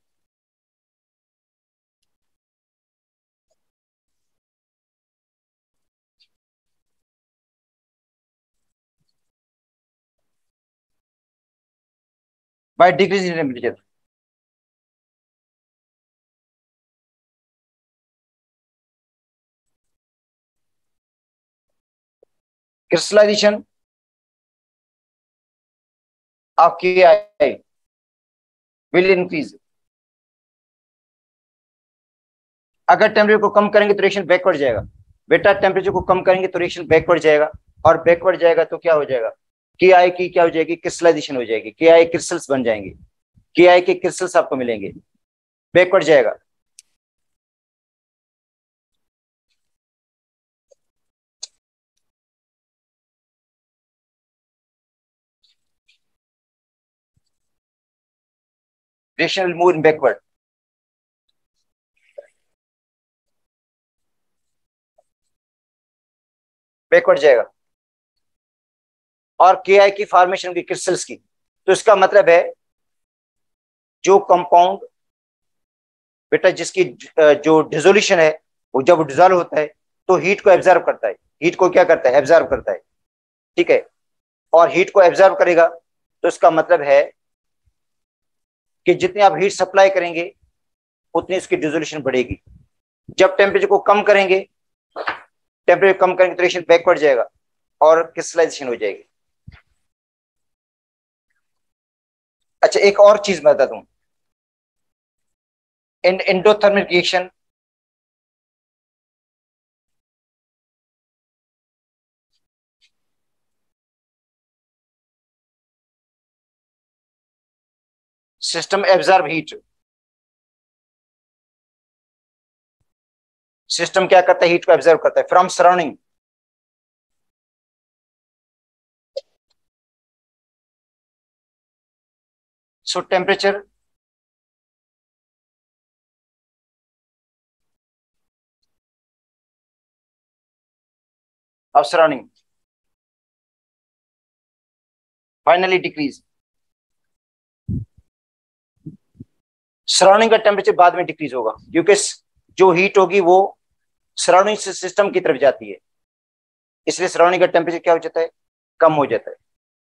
by decreasing temperature crystallization of KI will increase। अगर टेम्परेचर को कम करेंगे तो रिएक्शन बैकवर्ड जाएगा। बेटा टेम्परेचर को कम करेंगे तो रिएक्शन बैकवर्ड जाएगा, और बैकवर्ड जाएगा तो क्या हो जाएगा, KI की क्या हो जाएगी, क्रिस्टलाइजेशन हो जाएगी, KI क्रिस्टल्स बन जाएंगे, KI के क्रिस्टल्स आपको मिलेंगे, बैकवर्ड जाएगा। Reaction will move in backward. Backward जाएगा और KI की फॉर्मेशन की क्रिस्टल्स की। तो इसका मतलब है जो कंपाउंड बेटा जिसकी जो डिसोल्यूशन है वो जब डिजोल्व होता है तो हीट को एब्जॉर्ब करता है, हीट को क्या करता है, एब्जॉर्ब करता है। ठीक है, और हीट को एब्जॉर्ब करेगा तो इसका मतलब है कि जितनी आप हीट सप्लाई करेंगे उतनी उसकी डिसोल्यूशन बढ़ेगी। जब टेम्परेचर को कम करेंगे, टेम्परेचर कम करेंगे तो रिएक्शन बैकवर्ड जाएगा और क्रिस्टलाइजेशन हो जाएगी। अच्छा, एक और चीज मैं बता दूं, endothermic reaction system absorb heat. System क्या करता है? हीट को एब्जॉर्ब करता है from surrounding. So temperature of surrounding finally decrease. Surrounding का टेम्परेचर बाद में डिक्रीज होगा क्योंकि जो हीट होगी वो सराउंडिंग से सिस्टम की तरफ जाती है, इसलिए सराउंडिंग का टेम्परेचर क्या हो जाता है? कम हो जाता है।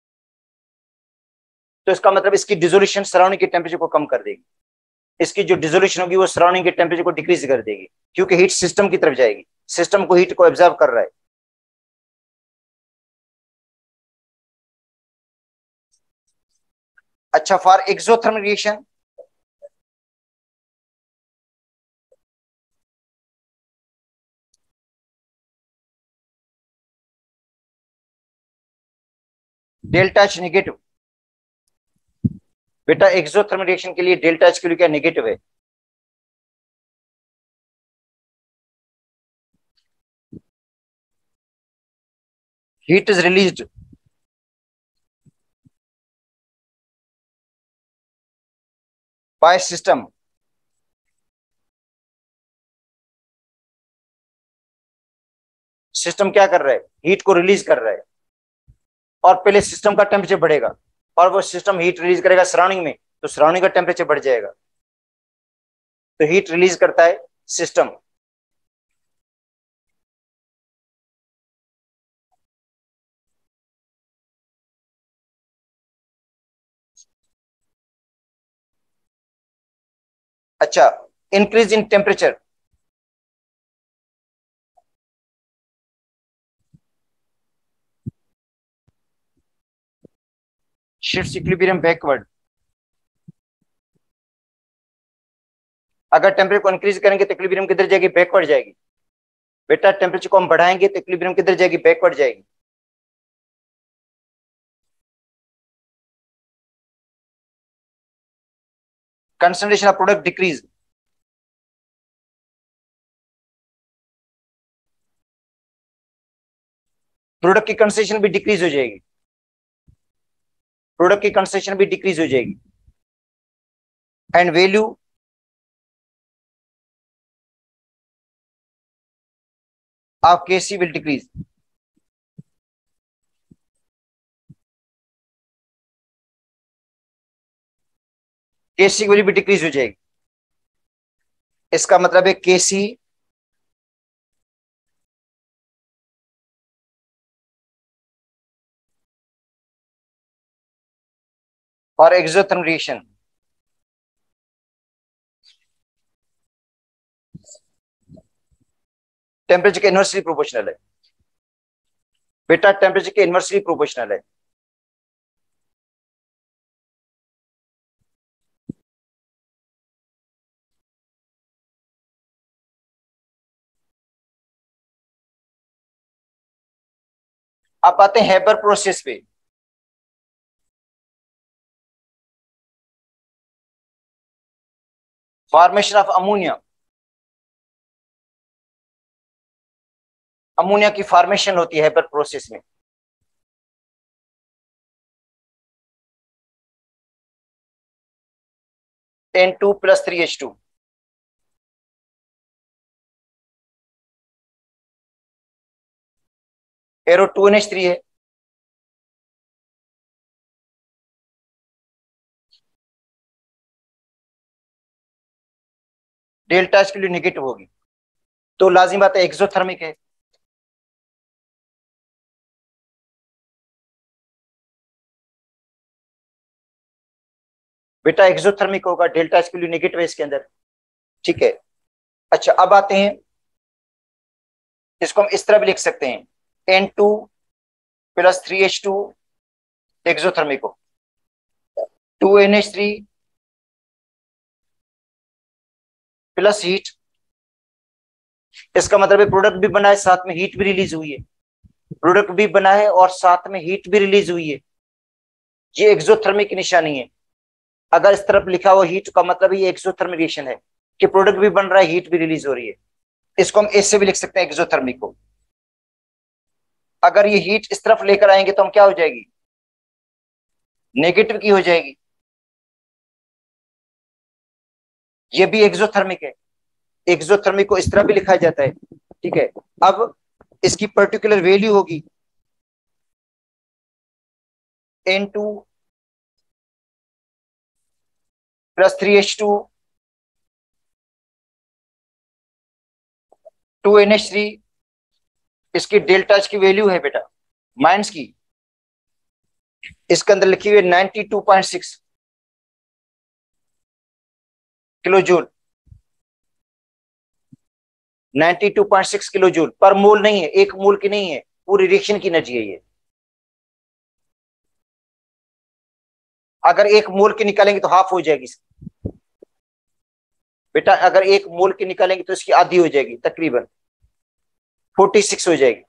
तो इसका मतलब इसकी डिसोल्यूशन सराउंडिंग के टेम्परेचर को कम कर देगी। इसकी जो डिसोल्यूशन होगी वो सराउंडिंग के टेम्परेचर को डिक्रीज कर देगी क्योंकि हीट सिस्टम की तरफ जाएगी, सिस्टम को हीट को एब्जॉर्ब कर रहा है। अच्छा, for exothermic reaction delta H negative. बेटा एक्सोथर्मिक रिएक्शन के लिए डेल्टा एच के लिए क्या नेगेटिव है? Heat is released by system. System क्या कर रहा है? हीट को रिलीज कर रहा है और पहले सिस्टम का टेम्परेचर बढ़ेगा और वो सिस्टम हीट रिलीज करेगा सराउंडिंग में, तो सराउंडिंग का टेम्परेचर बढ़ जाएगा। तो हीट रिलीज करता है सिस्टम। अच्छा, increase in temperature shifts equilibrium backward. अगर टेम्परेचर को इंक्रीज करेंगे तो इक्विलिब्रियम किधर जाएगी? बैकवर्ड जाएगी। बेटा टेम्परेचर को हम बढ़ाएंगे तो इक्विलिब्रियम किधर जाएगी? बैकवर्ड जाएगी। Concentration of product decrease. Product की कंसंट्रेशन भी डिक्रीज हो जाएगी। प्रोडक्ट की कंसंट्रेशन भी डिक्रीज हो जाएगी and value of KC will decrease. KC की वैल्यू भी डिक्रीज हो जाएगी। इसका मतलब है केसी और एक्सोथर्मिक रिएक्शन टेम्परेचर के इनवर्सली प्रोपोर्शनल है। बेटा टेम्परेचर के इनवर्सली प्रोपोर्शनल है। अब आते हैं हेबर प्रोसेस पे। Formation of ammonia. अमोनिया की फॉर्मेशन होती है हेबर प्रोसेस में। N2+3H2। एरो 2NH3 है। डेल्टा एच के लिए निगेटिव होगी, तो लाजिम बात है एक्सोथर्मिक है। बेटा एक्सोथर्मिक होगा, डेल्टा एच की वैल्यू नेगेटिव है इसके अंदर, ठीक है। अच्छा अब आते हैं, इसको हम इस तरह भी लिख सकते हैं, N2 प्लस 3H2 एक्सोथर्मिक हो, 2NH3 प्लस हीट, इसका मतलब है प्रोडक्ट भी बना है साथ में हीट भी रिलीज हुई है, प्रोडक्ट भी बना है और साथ में हीट भी रिलीज हुई है, ये एक्सोथर्मिक की निशानी है। अगर इस तरफ लिखा हुआ हीट का मतलब ये एक्सोथर्मिक रिएक्शन है कि प्रोडक्ट भी बन रहा है, हीट भी रिलीज हो रही है। इसको हम ऐसे भी लिख सकते हैं एक्सोथर्मिक को। अगर ये हीट इस तरफ लेकर आएंगे तो हम क्या हो जाएगी, नेगेटिव की हो जाएगी, ये भी एक्सोथर्मिक है। एक्सोथर्मिक को इस तरह भी लिखा जाता है, ठीक है। अब इसकी पर्टिकुलर वैल्यू होगी N2 प्लस 3H2 2NH3, इसकी डेल्टा एच की वैल्यू है बेटा माइनस की, इसके अंदर लिखी हुई है 92.6 किलो जूल, 92.6 किलो जूल पर मोल नहीं है, एक मोल की नहीं है, पूरी रिएक्शन की एनर्जी है ये। अगर एक मोल की निकालेंगे तो हाफ हो जाएगी बेटा, अगर एक मोल की निकालेंगे तो इसकी आधी हो जाएगी, तकरीबन 46 हो जाएगी।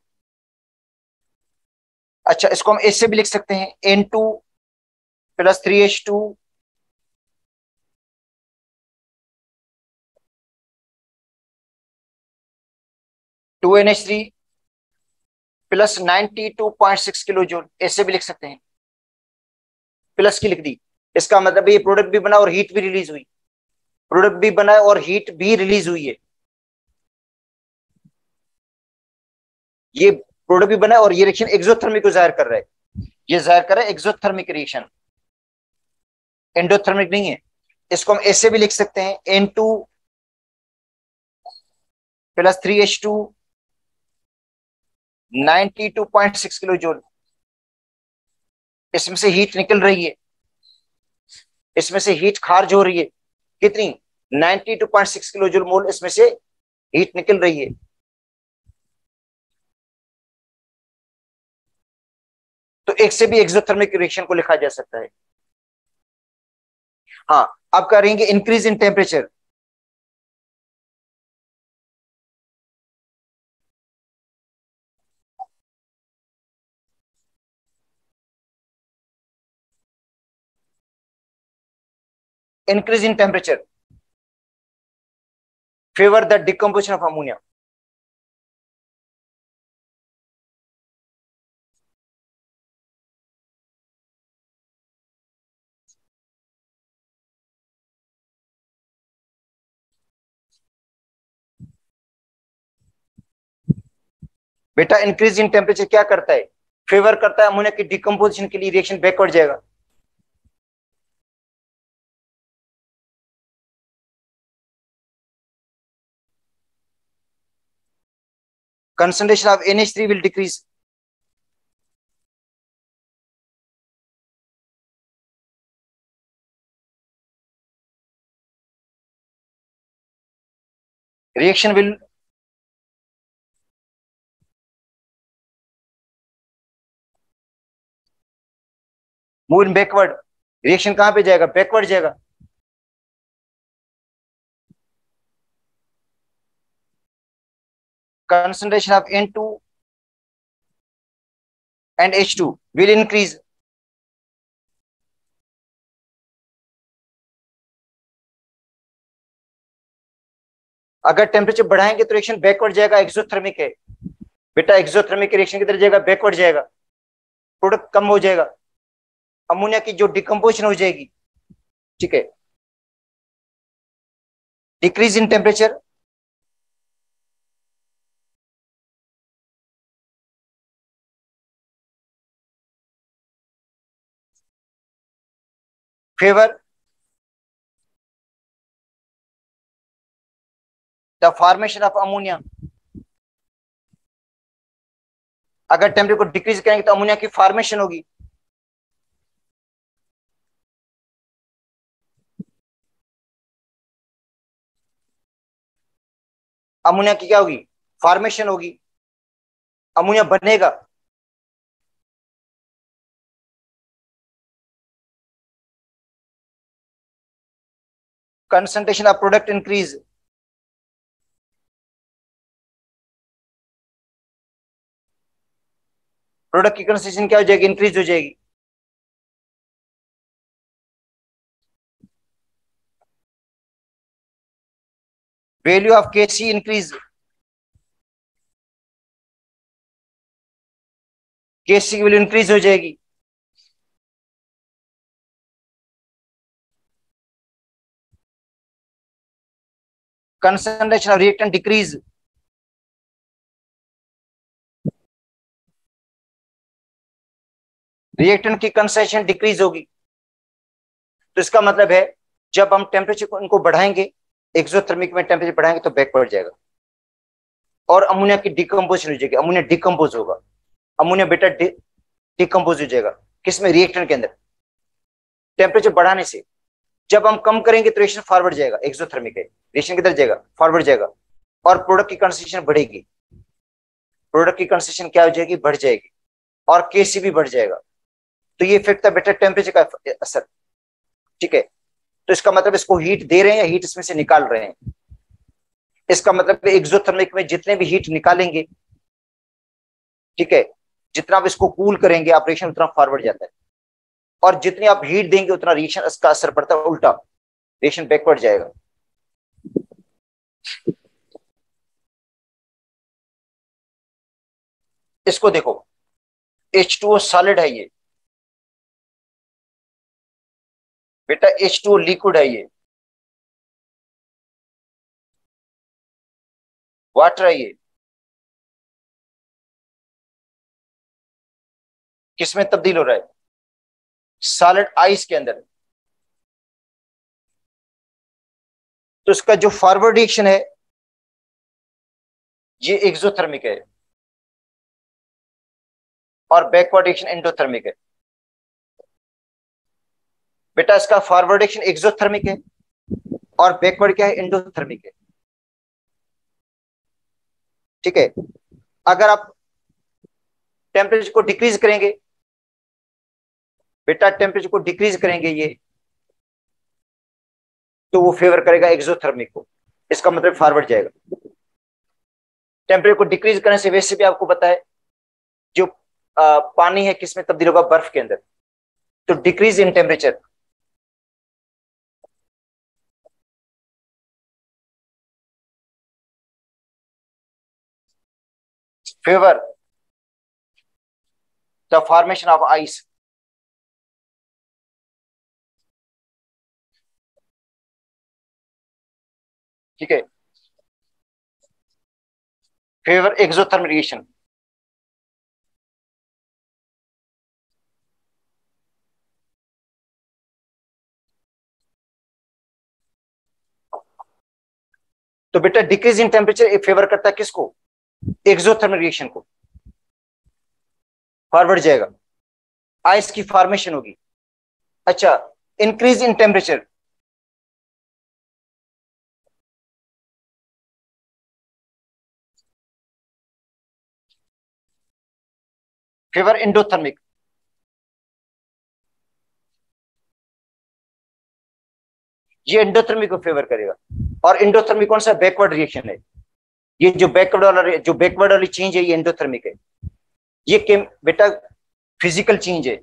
अच्छा इसको हम ऐसे भी लिख सकते हैं, N2 plus 3H2 2NH3 plus 92.6 kilo joule, ऐसे भी लिख सकते हैं, प्लस की लिख दी। इसका मतलब ये प्रोडक्ट भी बना और हीट भी रिलीज हुई, प्रोडक्ट भी बना है और हीट भी रिलीज हुई है, ये प्रोडक्ट भी बना है और ये रिएक्शन एक्सोथर्मिक को जाहिर कर रहा है, ये जाहिर कर रहा है एक्सोथर्मिक रिएक्शन, एंडोथर्मिक नहीं है। इसको हम ऐसे भी लिख सकते हैं, N2 plus 3H2 92.6 kilo joule, इसमें से हीट निकल रही है, इसमें से हीट खारिज हो रही है, कितनी 92.6 किलो जूल मोल इसमें से हीट निकल रही है। तो एक से भी एक्सोथर्मिक रिएक्शन को लिखा जा सकता है। हाँ अब करेंगे increase in temperature, increase in temperature favour the decomposition of ammonia. बेटा इंक्रीज इन टेम्परेचर क्या करता है, फेवर करता है अमोनिया की डिकम्पोजिशन के लिए, रिएक्शन बैकवर्ड जाएगा। concentration of NH3 will decrease, reaction will move in backward, reaction कहां पे जाएगा, बैकवर्ड जाएगा। concentration of N2 and H2 will increase, अगर टेम्परेचर बढ़ाएंगे तो रिएक्शन बैकवर्ड जाएगा, एक्सोथर्मिक है बेटा, एक्सोथर्मिक रिएक्शन किधर जाएगा, बैकवर्ड जाएगा, प्रोडक्ट कम हो जाएगा, अमोनिया की जो डिकम्पोजिशन हो जाएगी, ठीक है। Decrease in temperature favour the formation of ammonia, अगर टेम्परेचर को डिक्रीज करेंगे तो अमोनिया की फॉर्मेशन होगी। अमोनिया की क्या होगी, फॉर्मेशन होगी, अमोनिया बनेगा। Concentration of product increase, product की कंसंट्रेशन क्या हो जाएगी, इंक्रीज हो जाएगी। Value of KC increase, KC की वैल्यू इंक्रीज हो जाएगी। Concentration of reactant decrease, reactant की कंसंट्रेशन डिक्रीज होगी। तो इसका मतलब है जब हम टेम्परेचर को इनको बढ़ाएंगे, एक्सोथर्मिक में टेम्परेचर बढ़ाएंगे तो बैक बढ़ जाएगा और अमोनिया की डिकम्पोजिशन हो जाएगी, अमोनिया डिकम्पोज होगा। अमोनिया बेटा डिकम्पोज हो जाएगा किसमें, रिएक्टेंट के अंदर, टेम्परेचर बढ़ाने से। जब हम कम करेंगे तो रिएक्शन फॉरवर्ड जाएगा, एक्सोथर्मिक है, रिएक्शन किधर जाएगा, फॉरवर्ड जाएगा और प्रोडक्ट की कंसंट्रेशन बढ़ेगी। प्रोडक्ट की कंसंट्रेशन क्या हो जाएगी, बढ़ जाएगी और केसी भी बढ़ जाएगा। तो ये इफेक्ट था बेटा टेम्परेचर का असर। ठीक है, तो इसका मतलब इसको हीट दे रहे हैं या हीट इसमें से निकाल रहे हैं। इसका मतलब एक्सोथर्मिक में जितने भी हीट निकालेंगे, ठीक है, जितना आप इसको कूल करेंगे ऑपरेशन उतना फॉरवर्ड जाता है और जितनी आप हीट देंगे उतना रिएक्शन इसका असर पड़ता है उल्टा, रिएक्शन बैकवर्ड जाएगा। इसको देखो, H2O सॉलिड है ये बेटा, H2O लिक्विड है ये, वाटर है ये, किसमें तब्दील हो रहा है, सॉलिड आइस के अंदर। तो इसका जो फॉरवर्ड रिएक्शन है ये एक्सोथर्मिक है और बैकवर्ड रिएक्शन एंडोथर्मिक है। बेटा इसका फॉरवर्ड रिएक्शन एक्सोथर्मिक है और बैकवर्ड क्या है, एंडोथर्मिक है। ठीक है, अगर आप टेम्परेचर को डिक्रीज करेंगे, बेटा टेम्परेचर को डिक्रीज करेंगे ये, तो वो फेवर करेगा एक्सोथर्मिक को, इसका मतलब फॉरवर्ड जाएगा। टेम्परेचर को डिक्रीज करने से वैसे भी आपको पता है जो पानी है किसमें तब्दील होगा, बर्फ के अंदर। तो decrease in temperature favour the formation of ice. ठीक है, फेवर एक्सोथर्मिक रिएक्शन। तो बेटा डिक्रीज इन टेम्परेचर फेवर करता है किसको, एक्सोथर्मिक रिएक्शन को, फॉरवर्ड जाएगा, आइस की फॉर्मेशन होगी। अच्छा, increase in temperature favour endothermic. ये एंडोथर्मिक को फेवर करेगा और एंडोथर्मिक कौन सा, बैकवर्ड रिएक्शन है। ये जो बैकवर्ड वाली चेंज है ये एंडोथर्मिक है। ये बेटा फिजिकल चेंज है,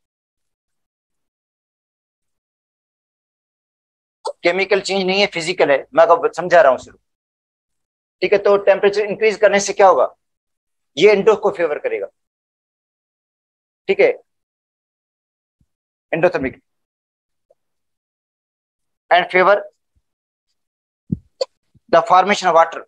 केमिकल चेंज नहीं है, फिजिकल है, मैं आपको समझा रहा हूं सिर्फ। ठीक है, तो टेम्परेचर इंक्रीज करने से क्या होगा, ये एंडो को फेवर करेगा। ठीक है, endothermic and favour the formation of water.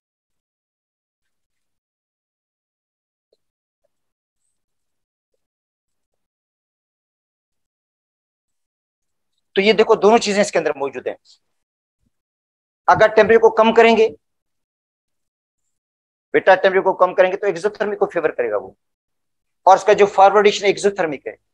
तो ये देखो दोनों चीजें इसके अंदर मौजूद हैं। अगर टेम्परेचर को कम करेंगे, बेटा टेम्परेचर को कम करेंगे तो एक्सोथर्मिक को फेवर करेगा वो, और उसका जो फॉरवर्डेशन एक्सोथर्मिक है।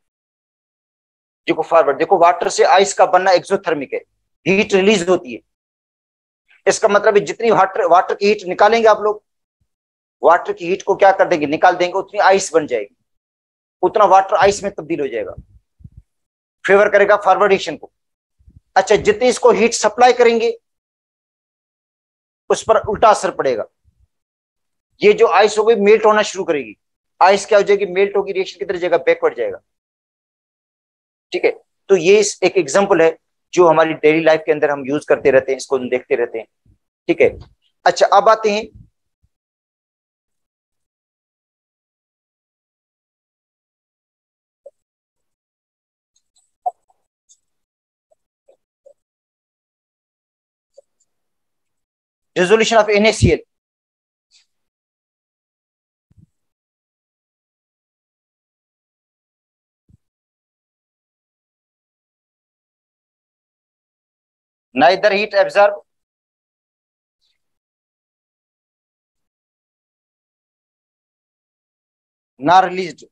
देखो फॉरवर्ड, देखो वाटर से आइस का बनना एक्सोथर्मिक है, हीट रिलीज होती है। इसका मतलब है जितनी वाटर वाटर की हीट निकालेंगे आप लोग, वाटर की हीट को क्या कर देंगे, निकाल देंगे, उतनी आइस बन जाएगी, उतना वाटर आइस में तब्दील हो जाएगा, फेवर करेगा फॉरवर्डेशन को। अच्छा, जितनी इसको हीट सप्लाई करेंगे उस पर उल्टा असर पड़ेगा, ये जो आइस होगी मेल्ट होना शुरू करेगी, आइस क्या हो जाएगी, मेल्ट होगी, रिएक्शन किधर जाएगा, बैकवर्ड जाएगा। ठीक है, तो ये एक एग्जांपल है जो हमारी डेली लाइफ के अंदर हम यूज करते रहते हैं, इसको हम देखते रहते हैं। ठीक है, अच्छा अब आते हैं resolution of NaCl। neither heat absorbed nor released।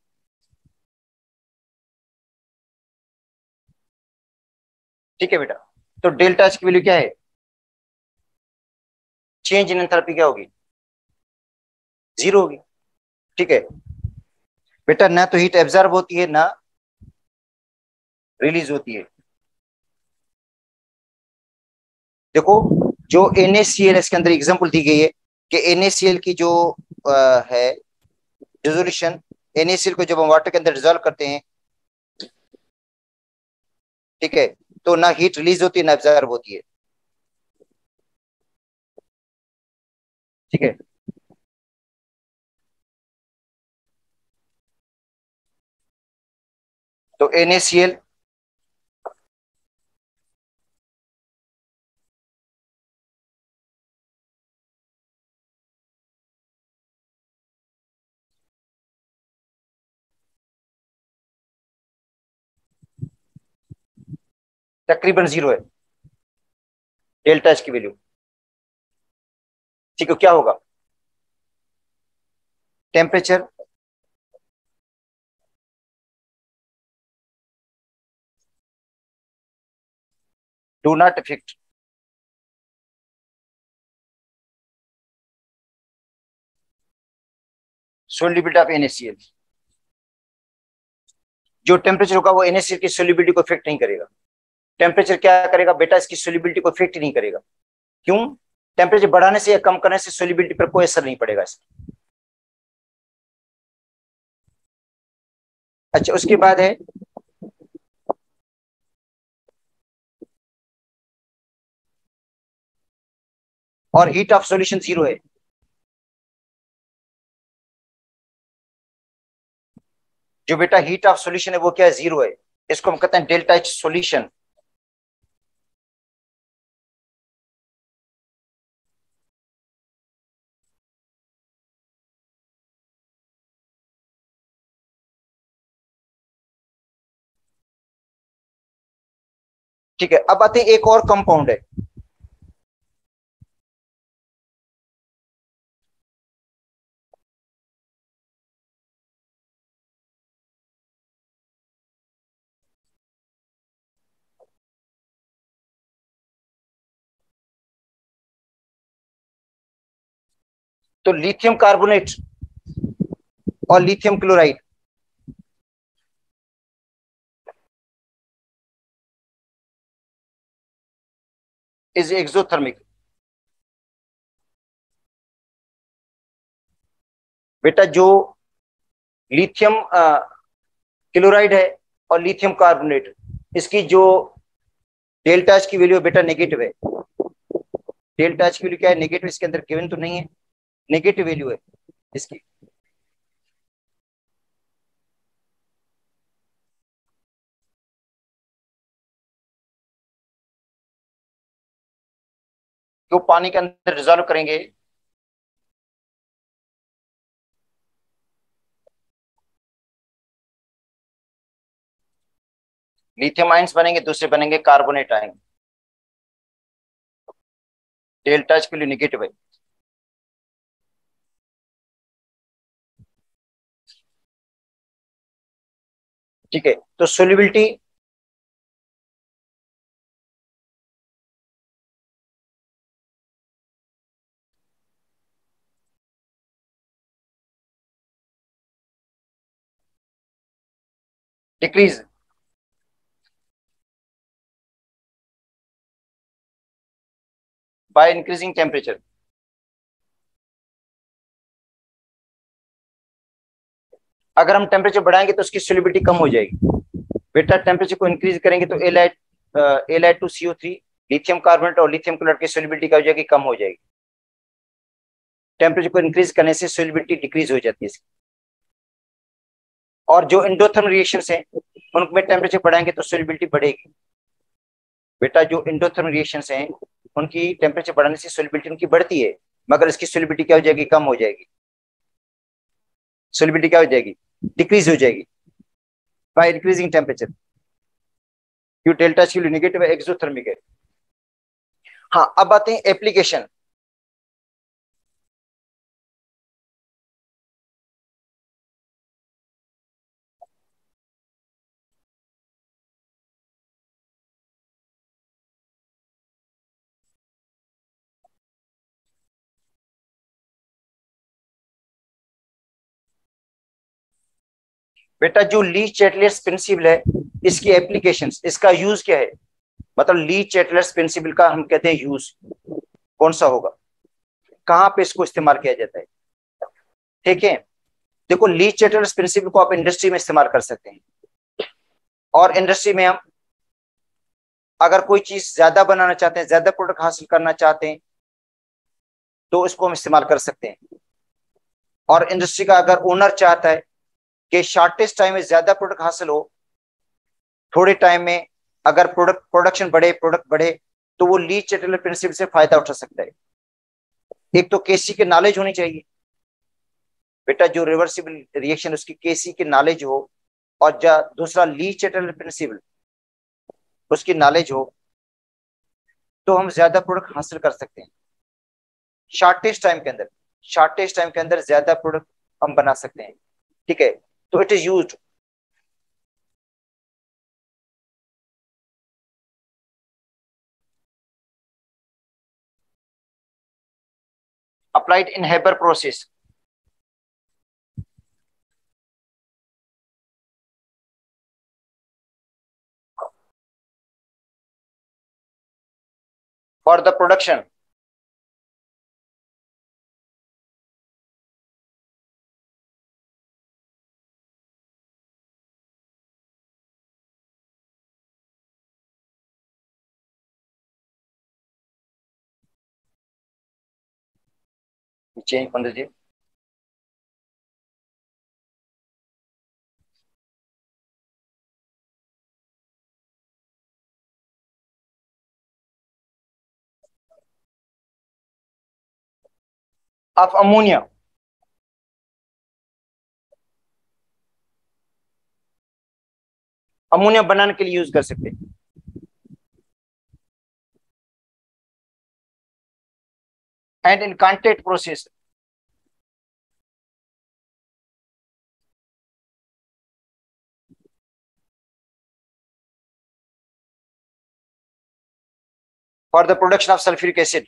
ठीक है बेटा, तो डेल्टा एच की वैल्यू क्या है, चेंज इन एंथैल्पी क्या होगी, जीरो होगी। ठीक है बेटा, ना तो हीट एब्जॉर्ब होती है ना रिलीज होती है। देखो, जो NaCl इसके अंदर एग्जांपल दी गई है कि NaCl की जो है डिसोल्यूशन, NaCl को जब हम वाटर के अंदर डिजोल्व करते हैं, ठीक है, तो ना हीट रिलीज होती है ना एब्जॉर्ब होती है। ठीक है, तो NaCl तकरीबन जीरो है, डेल्टा एच की वैल्यू। ठीक है, क्या होगा, temperature do not effect solubility of NaCl। जो टेम्परेचर होगा वो NaCl की सोल्युबिलिटी को इफेक्ट नहीं करेगा। टेम्परेचर क्या करेगा बेटा, इसकी सोल्युबिलिटी को इफेक्ट नहीं करेगा। क्यों, टेम्परेचर बढ़ाने से या कम करने से सोल्युबिलिटी पर कोई असर नहीं पड़ेगा इसका। अच्छा, उसके बाद है और हीट ऑफ सॉल्यूशन जीरो है। जो बेटा हीट ऑफ सॉल्यूशन है वो क्या है, जीरो है। इसको हम कहते हैं डेल्टा एच सॉल्यूशन। ठीक है, अब आते हैं एक और कंपाउंड है, तो लिथियम कार्बोनेट और लिथियम क्लोराइड इज एक्सोथर्मिक। बेटा जो लिथियम क्लोराइड है और लिथियम कार्बोनेट, इसकी जो डेल्टा एच की वैल्यू है बेटा नेगेटिव है। डेल्टा एच की वैल्यू क्या है, नेगेटिव, इसके अंदर गिवन तो नहीं है, नेगेटिव वैल्यू है इसकी। जो पानी के अंदर डिजोल्व करेंगे लिथियम आयंस बनेंगे, दूसरे बनेंगे कार्बोनेट आयन, डेल्टा एच के लिए नेगेटिव है। ठीक है, तो solubility decrease by increasing temperature. अगर हम टेम्परेचर बढ़ाएंगे तो उसकी सोल्युबिलिटी कम हो जाएगी। बेटा टेम्परेचर को इंक्रीज करेंगे तो Al2CO3 लिथियम कार्बोनेट और लिथियम क्लोराइड की सोल्युबिलिटी क्या हो जाएगी, कम हो जाएगी। टेम्परेचर को इंक्रीज करने से सोल्युबिलिटी डिक्रीज हो जाती है इसकी। और जो एंडोथर्मल रिएक्शंस हैं उनमें टेम्परेचर बढ़ाएंगे तो सोल्युबिलिटी बढ़ेगी। बेटा जो एंडोथर्मल रिएक्शंस हैं उनकी टेम्परेचर बढ़ाने से सोल्युबिलिटी उनकी बढ़ती है, मगर इसकी सोल्युबिलिटी क्या हो जाएगी, कम हो जाएगी। सोल्युबिलिटी क्या हो जाएगी, डिक्रीज हो जाएगी बाय इंक्रीजिंग टेम्परेचर। क्यों, डेल्टा एच नेगेटिव है, एक्सोथर्मिक है। हाँ, अब आते हैं एप्लीकेशन। बेटा जो ली चैटलर्स प्रिंसिपल है, इसकी एप्लीकेशंस, इसका यूज क्या है, मतलब ली चैटलर्स प्रिंसिपल का हम कहते हैं यूज कौन सा होगा, कहां पे इसको इस्तेमाल किया जाता है। ठीक है, देखो ली चैटलर्स प्रिंसिपल को आप इंडस्ट्री में इस्तेमाल कर सकते हैं। और इंडस्ट्री में हम अगर कोई चीज ज्यादा बनाना चाहते हैं, ज्यादा प्रोडक्ट हासिल करना चाहते हैं, तो इसको हम इस्तेमाल कर सकते हैं। और इंडस्ट्री का अगर ओनर चाहता है कि शॉर्टेस्ट टाइम में ज्यादा प्रोडक्ट हासिल हो, थोड़े टाइम में अगर प्रोडक्शन बढ़े, प्रोडक्ट बढ़े, तो वो ली चैटलर प्रिंसिपल से फायदा उठा सकता है। एक तो केसी की नॉलेज होनी चाहिए, बेटा जो रिवर्सिबल रिएक्शन उसकी केसी की नॉलेज हो, और दूसरा ली चैटलर प्रिंसिपल उसकी नॉलेज हो, तो हम ज्यादा प्रोडक्ट हासिल कर सकते हैं शॉर्टेस्ट टाइम के अंदर। शॉर्टेस्ट टाइम के अंदर ज्यादा प्रोडक्ट हम बना सकते हैं। ठीक है, तो it is used applied in Haber process for the production change Pandit ji. Of ammonia, ammonia बनाने के लिए यूज कर सकते हैं। And in contact process, for the production of sulphuric acid.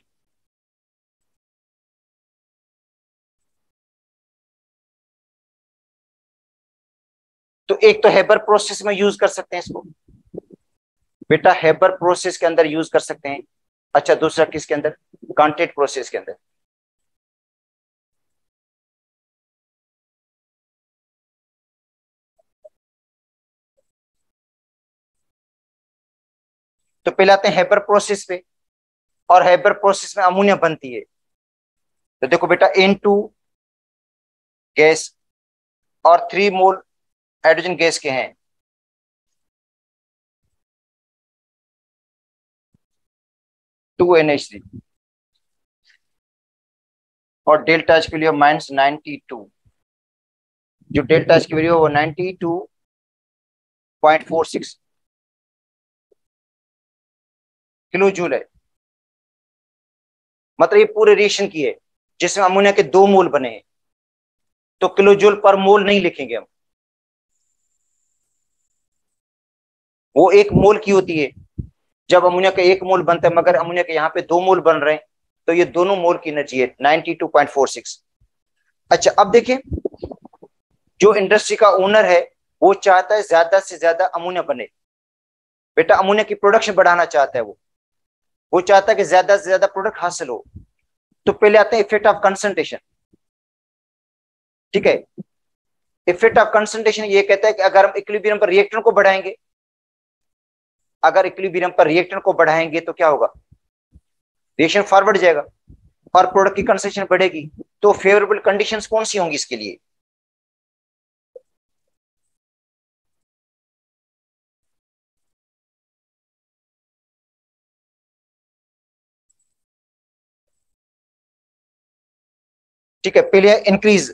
तो एक तो हेबर प्रोसेस में यूज कर सकते हैं इसको, बेटा हेबर प्रोसेस के अंदर यूज कर सकते हैं। अच्छा, दूसरा किसके अंदर, कॉन्टेक्ट प्रोसेस के अंदर। तो पहले आते हैं हेबर प्रोसेस पे, और हेबर प्रोसेस में अमोनिया बनती है। तो देखो बेटा N2 गैस और 3 मोल हाइड्रोजन गैस के हैं। 2NH3 और डेल्टा एच के लिए -92। जो डेल्टा एच की वैल्यू है वो 92.46 किलो जूल है। मतलब ये पूरे रिएक्शन की है जिसमें अमोनिया के 2 मोल बने हैं, तो किलो जूल पर मोल नहीं लिखेंगे हम, वो 1 मोल की होती है जब अमोनिया का 1 मोल बनता है, मगर अमोनिया के यहाँ पे 2 मोल बन रहे हैं, तो ये दोनों मोल की एनर्जी है 92.46। अच्छा, अब देखें जो इंडस्ट्री का ओनर है वो चाहता है ज्यादा से ज्यादा अमोनिया बने। बेटा अमोनिया की प्रोडक्शन बढ़ाना चाहता है वो चाहता है कि ज्यादा से ज्यादा प्रोडक्ट हासिल हो। तो पहले आते हैं इफेक्ट ऑफ कंसंट्रेशन। ठीक है, इफेक्ट ऑफ कंसंट्रेशन ये कहता है कि अगर हम इक्विलिब्रियम पर रिएक्टेंट को बढ़ाएंगे, अगर इक्विलिब्रियम पर रिएक्टेंट को बढ़ाएंगे तो क्या होगा, रिएक्शन फॉरवर्ड जाएगा और प्रोडक्ट की कंसंट्रेशन बढ़ेगी। तो फेवरेबल कंडीशंस कौन सी होंगी इसके लिए? ठीक है, पहले increase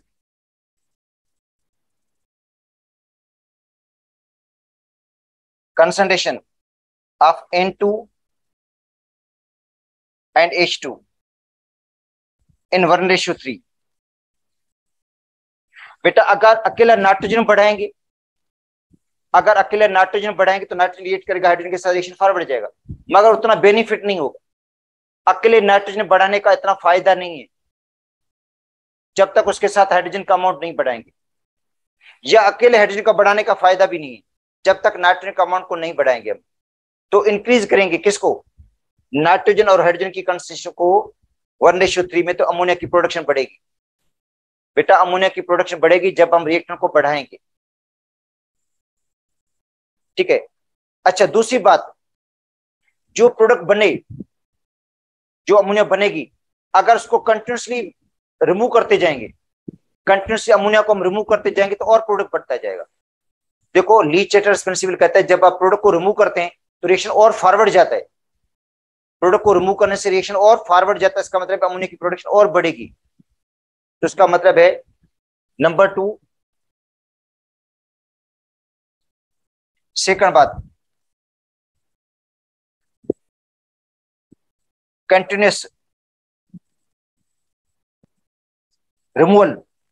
concentration of N2 and H2 in 1:3। बेटा अगर अकेला नाइट्रोजन बढ़ाएंगे, अगर अकेले नाइट्रोजन बढ़ाएंगे तो नाइट्रोजन रिएक्ट करेगा हाइड्रोजन के साथ, रिएक्शन फॉरवर्ड जाएगा, मगर उतना बेनिफिट नहीं होगा। अकेले नाइट्रोजन बढ़ाने का इतना फायदा नहीं है जब तक उसके साथ हाइड्रोजन का अमाउंट नहीं बढ़ाएंगे, या अकेले हाइड्रोजन का बढ़ाने का फायदा भी नहीं है जब तक नाइट्रोजन का अमाउंट को नहीं बढ़ाएंगे हम। तो इंक्रीज करेंगे किसको, नाइट्रोजन और हाइड्रोजन की कंसंट्रेशन को 1:3 में, तो अमोनिया की प्रोडक्शन बढ़ेगी। बेटा अमोनिया की प्रोडक्शन बढ़ेगी जब हम रिएक्टेंट को बढ़ाएंगे। ठीक है, अच्छा दूसरी बात, जो प्रोडक्ट बने, जो अमोनिया बनेगी, अगर उसको कंटिन्यूसली रिमूव करते जाएंगे, कंटिन्यूसली अमोनिया को हम रिमूव करते जाएंगे तो और प्रोडक्ट बढ़ता जाएगा। देखो ली-चैटर्स प्रिंसिपल कहता है जब आप प्रोडक्ट को रिमूव करते हैं तो रिएक्शन और फॉरवर्ड जाता है, प्रोडक्ट को रिमूव करने से रिएक्शन और फॉरवर्ड जाता है, इसका मतलब अमोनिया की प्रोडक्शन और बढ़ेगी। तो इसका मतलब है नंबर 2। सेकंड बात, कंटिन्यूस रिमूवल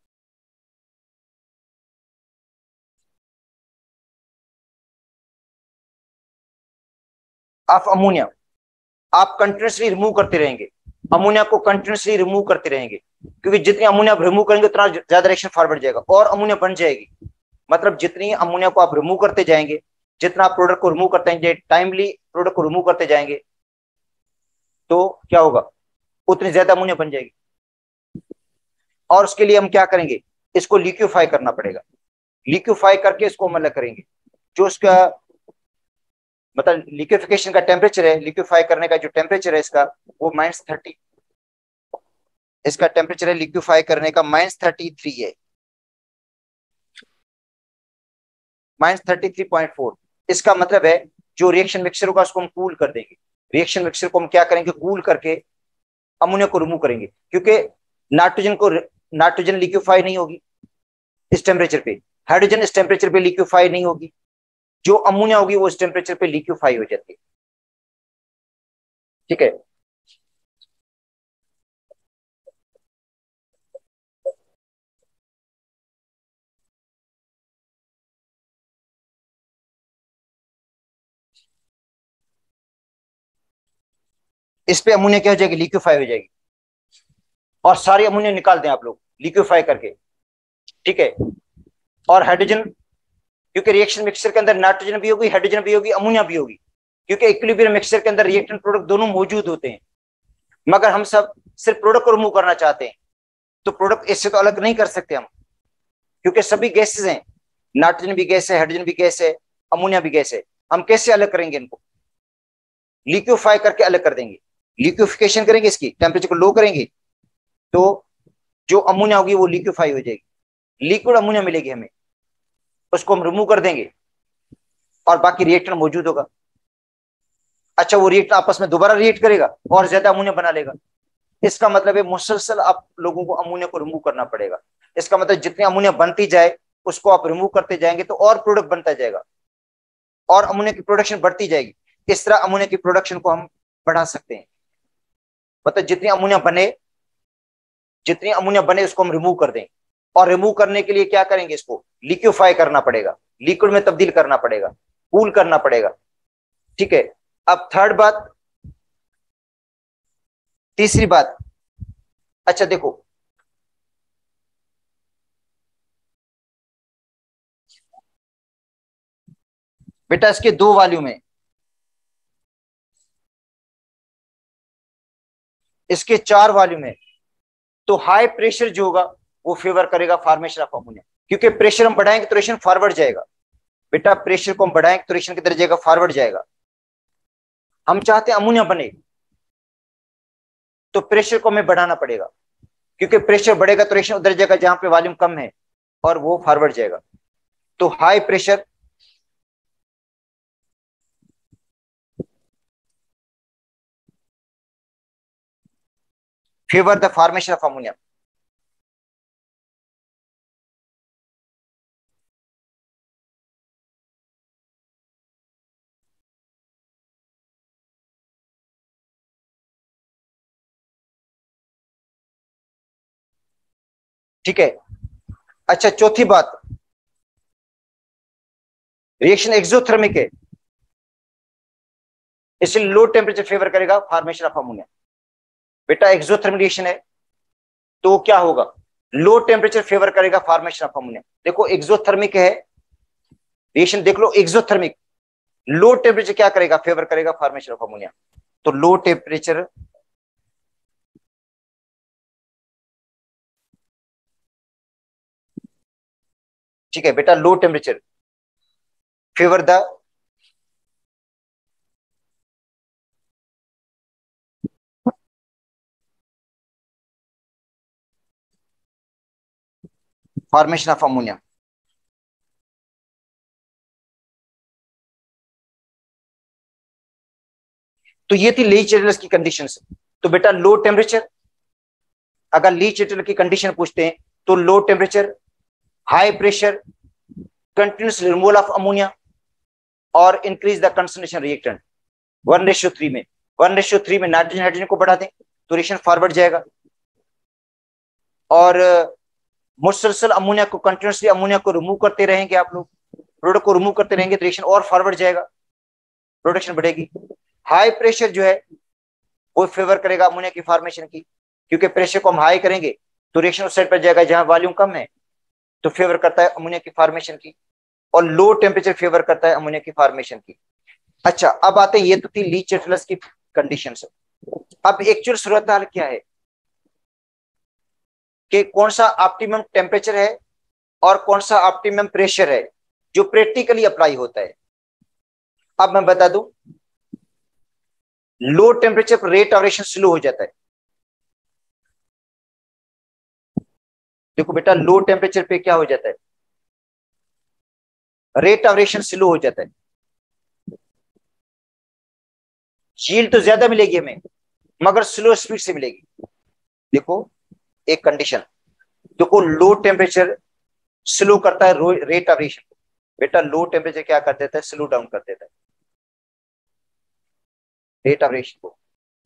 ऑफ अमोनिया। आप कंटिन्यूसली रिमूव करते रहेंगे, अमोनिया को कंटिन्यूसली रिमूव करते रहेंगे, क्योंकि जितनी अमोनिया आप रिमूव करेंगे उतना ज्यादा रिएक्शन फॉरवर्ड जाएगा और अमोनिया बन जाएगी। मतलब जितनी अमोनिया को आप रिमूव करते जाएंगे, जितना आप प्रोडक्ट को रिमूव करते जाएंगे, टाइमली प्रोडक्ट को रिमूव करते जाएंगे, तो क्या होगा, उतनी ज्यादा अमोनिया बन जाएगी। और उसके लिए हम क्या करेंगे, इसको लिक्विफाई करना पड़ेगा, लिक्विफाई करके इसको हम अलग करेंगे। जो उसका मतलब लिक्विफिकेशन का टेम्परेचर है, लिक्विफाई करने का जो टेम्परेचर है इसका, वो -30, इसका टेम्परेचर है लिक्विफाई करने का -33 है, -33.4। इसका मतलब है जो रिएक्शन मिक्सचर होगा उसको हम कूल कर देंगे, रिएक्शन मिक्सचर को हम क्या करेंगे, कूल करके अमोनिया को रिमूव करेंगे, क्योंकि नाइट्रोजन लिक्विफाई नहीं होगी इस टेम्परेचर पे, हाइड्रोजन इस टेम्परेचर पे लिक्विफाई नहीं होगी, जो अमोनिया होगी वो इस टेम्परेचर पे लिक्विफाई हो जाती है। ठीक है, इस पे अमोनिया क्या हो जाएगी, लिक्विफाई हो जाएगी, और सारी अमोनिया निकाल दें आप लोग लिक्विफाई करके। ठीक है, और हाइड्रोजन, क्योंकि रिएक्शन मिक्सचर के अंदर नाइट्रोजन भी होगी, हाइड्रोजन भी होगी, अमोनिया भी होगी, क्योंकि इक्विलिब्रियम मिक्सचर के अंदर रिएक्टेंट प्रोडक्ट दोनों मौजूद होते हैं, मगर हम सब सिर्फ प्रोडक्ट को रिमूव करना चाहते हैं, तो प्रोडक्ट इससे तो अलग नहीं कर सकते हम, क्योंकि सभी गैसेज हैं, नाइट्रोजन भी गैस है, हाइड्रोजन भी गैस है, अमोनिया भी गैस है। हम कैसे अलग करेंगे इनको, लिक्विफाई करके अलग कर देंगे, लिक्विफिकेशन करेंगे, इसकी टेम्परेचर को लो करेंगे, तो जो अमोनिया होगी वो लिक्विफाई हो जाएगी, लिक्विड अमोनिया मिलेगी हमें, उसको हम रिमूव कर देंगे और बाकी रिएक्टेंट मौजूद होगा। अच्छा वो रिएक्ट आपस में दोबारा रिएक्ट करेगा और ज्यादा अमोनिया बना लेगा। इसका मतलब है मुसलसल आप लोगों को अमोनिया को रिमूव करना पड़ेगा। इसका मतलब जितनी अमोनिया बनती जाए उसको आप रिमूव करते जाएंगे तो और प्रोडक्ट बनता जाएगा और अमोनिया की प्रोडक्शन बढ़ती जाएगी। इस तरह अमोनिया की प्रोडक्शन को हम बढ़ा सकते हैं। मतलब जितनी अमोनिया बने उसको हम रिमूव कर दें, और रिमूव करने के लिए क्या करेंगे, इसको लिक्विफाई करना पड़ेगा, लिक्विड में तब्दील करना पड़ेगा, कूल करना पड़ेगा। ठीक है, अब थर्ड बात, तीसरी बात, अच्छा देखो बेटा इसके दो वॉल्यूम है, इसके चार वॉल्यूम है, तो हाई प्रेशर जो होगा वो फेवर करेगा फॉर्मेशन ऑफ अमोनिया, क्योंकि प्रेशर हम बढ़ाएंगे तो रिएक्शन फॉरवर्ड जाएगा। बेटा प्रेशर को हम बढ़ाएंगे तो रिएक्शन किधर जाएगा, फॉरवर्ड जाएगा। हम चाहते हैं अमोनिया बने, तो प्रेशर को हमें बढ़ाना पड़ेगा, क्योंकि प्रेशर बढ़ेगा तो रिएक्शन उधर जाएगा जहां पे वॉल्यूम कम है और वो फॉरवर्ड जाएगा। तो high pressure favour the formation of ammonia. ठीक है। अच्छा चौथी बात, रिएक्शन एक्सोथर्मिक है, इसलिए लो टेम्परेचर फेवर करेगा फॉर्मेशन ऑफ अमोनिया। बेटा एक्सोथर्मिक रिएक्शन है तो क्या होगा, लो टेम्परेचर फेवर करेगा फॉर्मेशन ऑफ अमोनिया। देखो एक्सोथर्मिक है रिएक्शन, देख लो एक्सोथर्मिक, लो टेम्परेचर क्या करेगा, फेवर करेगा फॉर्मेशन ऑफ अमोनिया। तो लो टेम्परेचर ठीक है बेटा, low temperature favour the formation of ammonia. तो ये थी ली चैटलर्स की कंडीशंस। तो बेटा लो टेम्परेचर, अगर ली चैटलर की कंडीशन पूछते हैं तो low temperature, high pressure, continuous removal of ammonia और इंक्रीज द कंसंट्रेशन रिएक्टेंट 1:3 में। 1:3 में नाइट्रोजन हाइड्रोजन को बढ़ा दें तो रिएक्शन फॉरवर्ड जाएगा, और मुसलसल अमोनिया को कंटिन्यूसली अमोनिया को रिमूव करते रहेंगे आप लोग, प्रोडक्ट को रिमूव करते रहेंगे तो रिएक्शन और फॉरवर्ड जाएगा, प्रोडक्शन बढ़ेगी। हाई प्रेशर जो है वो फेवर करेगा अमोनिया की फॉर्मेशन की, क्योंकि प्रेशर को हम हाई करेंगे तो रिएक्शन उस साइड पर जाएगा जहां वॉल्यूम कम है, तो फेवर करता है अमोनिया की फॉर्मेशन की। और लो टेम्परेचर फेवर करता है अमोनिया की फॉर्मेशन की। अच्छा अब आते हैं, ये तो थी ली चैटलर्स की कंडीशन। अब एक्चुअल सूरत हाल क्या है कि कौन सा ऑप्टिमम टेम्परेचर है और कौन सा ऑप्टिमम प्रेशर है जो प्रैक्टिकली अप्लाई होता है। अब मैं बता दूं, लो टेम्परेचर पर रेट ऑफ रिएक्शन स्लो हो जाता है। देखो बेटा लो टेम्परेचर पे क्या हो जाता है, रेट ऑफ रिएक्शन स्लो हो जाता है। यील्ड तो ज्यादा मिलेगी हमें मगर स्लो स्पीड से मिलेगी। देखो एक कंडीशन, देखो लो टेम्परेचर स्लो करता है रेट ऑफ रिएक्शन। बेटा लो टेम्परेचर क्या कर देता है, स्लो डाउन कर देता है रेट ऑफ रिएक्शन को।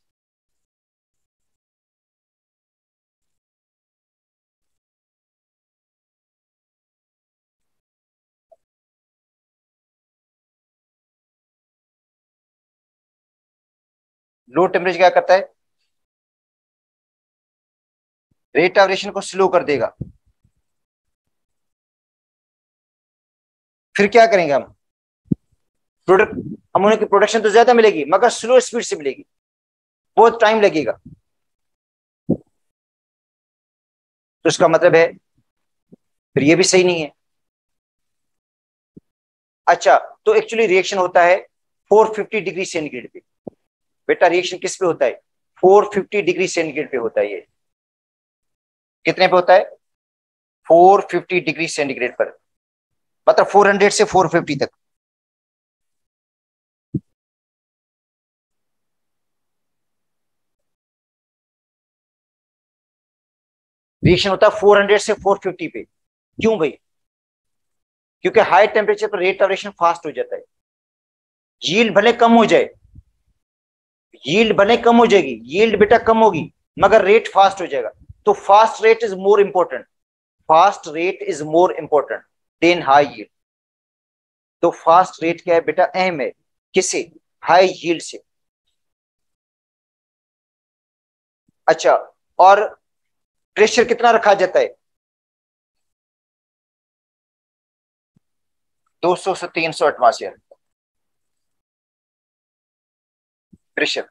लो टेम्परेचर क्या करता है, रेट ऑफ रिएक्शन को स्लो कर देगा। फिर क्या करेंगे हम, प्रोडक्ट अमोनिया की प्रोडक्शन तो ज्यादा मिलेगी मगर स्लो स्पीड से मिलेगी, बहुत टाइम लगेगा। तो इसका मतलब है फिर ये भी सही नहीं है। अच्छा तो एक्चुअली रिएक्शन होता है 450 डिग्री सेंटीग्रेड पे। बेटा रिएक्शन किस पे होता है, 450 डिग्री सेंटीग्रेड पे होता है। ये कितने पे होता है, 450 डिग्री सेंटीग्रेड पर, मतलब 400 से 450 तक। रिएक्शन होता है 400 से 450 पे। क्यों भाई, क्योंकि हाई टेम्परेचर पर रेट ऑफ रिएक्शन फास्ट हो जाता है। यील्ड भले कम हो जाए, यील्ड भले कम हो जाएगी, यील्ड बेटा कम होगी मगर रेट फास्ट हो जाएगा। तो fast rate is more important, fast rate is more important than high yield. तो फास्ट रेट क्या है बेटा, अहम है किससे, हाई यील्ड से। अच्छा और प्रेशर कितना रखा जाता है, 200 से 300 एटमॉस्फेयर। प्रेशर,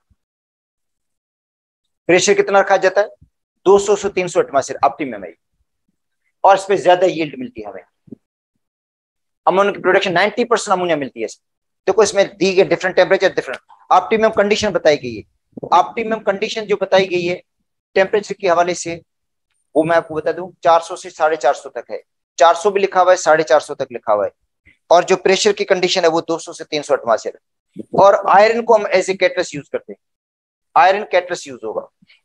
प्रेशर कितना रखा जाता है 200 से 300 एटमॉस्फेयर ऑप्टिमम है, और इस पे ज्यादा यील्ड मिलती है हमें। अमोनिया की प्रोडक्शन 90% अमोनिया मिलती है। देखो इसमें दी गई different temperature, different optimum condition बताई गई है। ऑप्टिमम कंडीशन जो बताई गई है टेम्परेचर के हवाले से, वो मैं आपको बता दूं 400 से 450 तक है। 400 भी लिखा हुआ है, 450 तक लिखा हुआ है। और जो प्रेशर की कंडीशन है वो 200 से 300 एटमॉस्फेयर। और आयरन को हम एज ए कैटलिस्ट यूज करते हैं, आयरन कैटलिस्ट यूज होगा।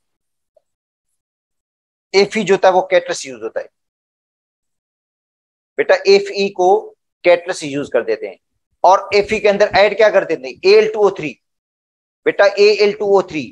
एफई जो होता है वो कैटलिस्ट यूज होता है बेटा, एफई को कैटलिस्ट यूज कर देते हैं। और एफई के अंदर ऐड क्या कर देते हैं Al2O3 बेटा, Al2O3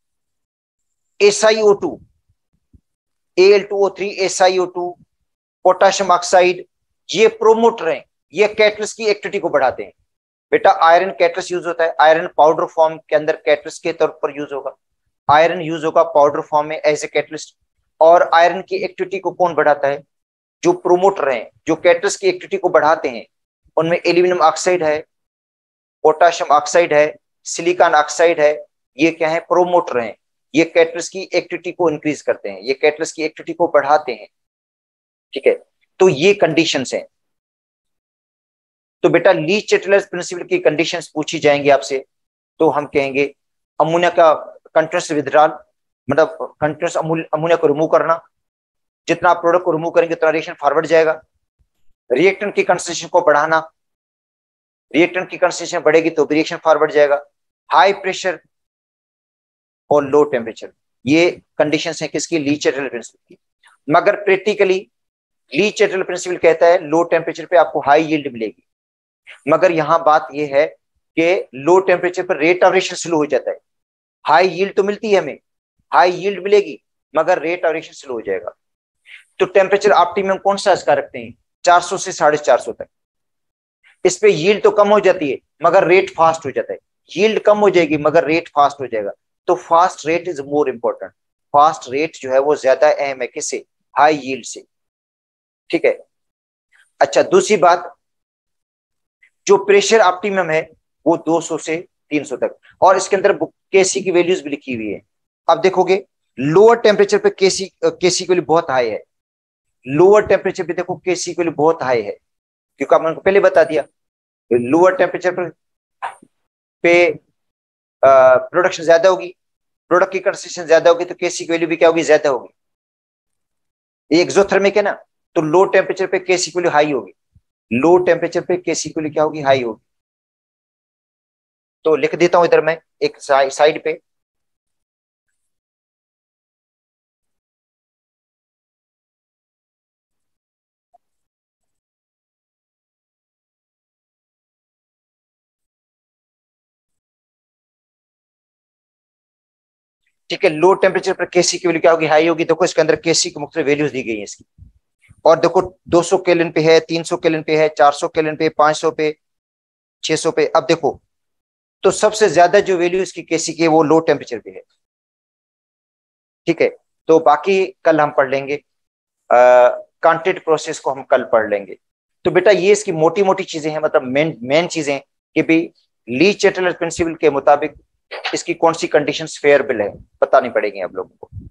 SiO2, Al2O3 SiO2 potassium oxide, ये प्रोमोटर हैं, ये कैटलिस्ट की एक्टिविटी को बढ़ाते हैं। बेटा आयरन कैटलिस्ट यूज होता है, आयरन पाउडर फॉर्म के अंदर कैटलिस्ट के तौर पर यूज होगा, आयरन यूज होगा पाउडर फॉर्म में एज ए कैटलिस्ट। और आयरन की एक्टिविटी को कौन बढ़ाता है, जो प्रोमोटर हैं, जो कैटलिस्ट की एक्टिविटी को बढ़ाते हैं, उनमें एल्यूमिनियम ऑक्साइड है, पोटाशियम ऑक्साइड है, सिलिकॉन ऑक्साइड है। ये क्या है, प्रोमोटर हैं, ये कैटलिस्ट की एक्टिविटी को इंक्रीज करते हैं, ये कैटलिस्ट की एक्टिविटी को बढ़ाते हैं। ठीक है, तो ये कंडीशंस हैं। तो बेटा ली चैटलर्स प्रिंसिपल की कंडीशंस पूछी जाएंगी आपसे, तो हम कहेंगे अमोनिया का कंटिन्यूअस विथड्रॉल, मतलब कंटिन्यूअस अमोनिया को रिमूव करना, जितना आप प्रोडक्ट को रिमूव करेंगे उतना रिएक्शन फॉरवर्ड जाएगा। रिएक्टेंट की कंसंट्रेशन को बढ़ाना, रिएक्टेंट की कंसंट्रेशन बढ़ेगी तो रिएक्शन फॉरवर्ड जाएगा। हाई प्रेशर और लो टेम्परेचर, ये कंडीशंस हैं किसकी, ली चैटलर प्रिंसिपल की। मगर प्रैक्टिकली ली चैटलर प्रिंसिपल कहता है लो टेम्परेचर पे आपको हाई यील्ड मिलेगी, मगर यहां बात यह है कि लो टेम्परेचर पर रेट ऑफ रिएक्शन स्लो हो जाता है। हाई यील्ड तो मिलती है हमें, हाई यील्ड मिलेगी, मगर रेट ऑफ रिएक्शन स्लो हो जाएगा। तो टेम्परेचर ऑप्टिमम कौन सा इसका रखते हैं, 400 से 450 तक। इस पे यील्ड तो कम हो जाती है मगर रेट फास्ट हो जाता है, यील्ड कम हो जाएगी मगर रेट फास्ट हो जाएगा। तो fast rate is more important, fast rate जो है वो ज्यादा अहम है किससे, हाई यील्ड से। ठीक है, अच्छा दूसरी बात, जो प्रेशर ऑप्टिमम है वो 200 से 300 तक, और इसके अंदर केसी की वैल्यूज भी लिखी हुई है। अब देखोगे लोअर टेम्परेचर पे केसी की वैल्यू बहुत हाई है, लोअर टेम्परेचर पे देखो केसी की वैल्यू बहुत हाई है, क्योंकि आपने पहले बता दिया लोअर टेम्परेचर पे प्रोडक्शन ज्यादा होगी, प्रोडक्ट की कंसंट्रेशन ज्यादा होगी, तो केसी की वैल्यू भी क्या होगी, ज्यादा होगी। ये एक्सोथर्मिक है ना, तो लो टेम्परेचर पे केसी की वैल्यू हाई होगी, लो टेम्परेचर पे केसी की वैल्यू क्या होगी, हाई होगी। तो लिख देता हूं इधर मैं एक साइड पे, ठीक है। लो टेम्परेचर पर केसी की वैल्यू क्या होगी, हाई होगी। देखो इसके अंदर केसी की मुख्तलिफ वैल्यूज दी गई है इसकी, और देखो 200 केल्विन पे है, 300 केल्विन पे है, 400 केल्विन पे, 500 पे, 600 पे। अब देखो तो सबसे ज्यादा जो वैल्यू इसकी केसी की है वो लो टेम्परेचर पे है। ठीक है, तो बाकी कल हम पढ़ लेंगे, कांटेड प्रोसेस को हम कल पढ़ लेंगे। तो बेटा ये इसकी मोटी मोटी चीजें हैं, मतलब मेन मेन चीजें कि भाई ली चैटलर प्रिंसिपल के मुताबिक इसकी कौन सी कंडीशंस फेयरेबल है बतानी पड़ेगी आप लोगों को।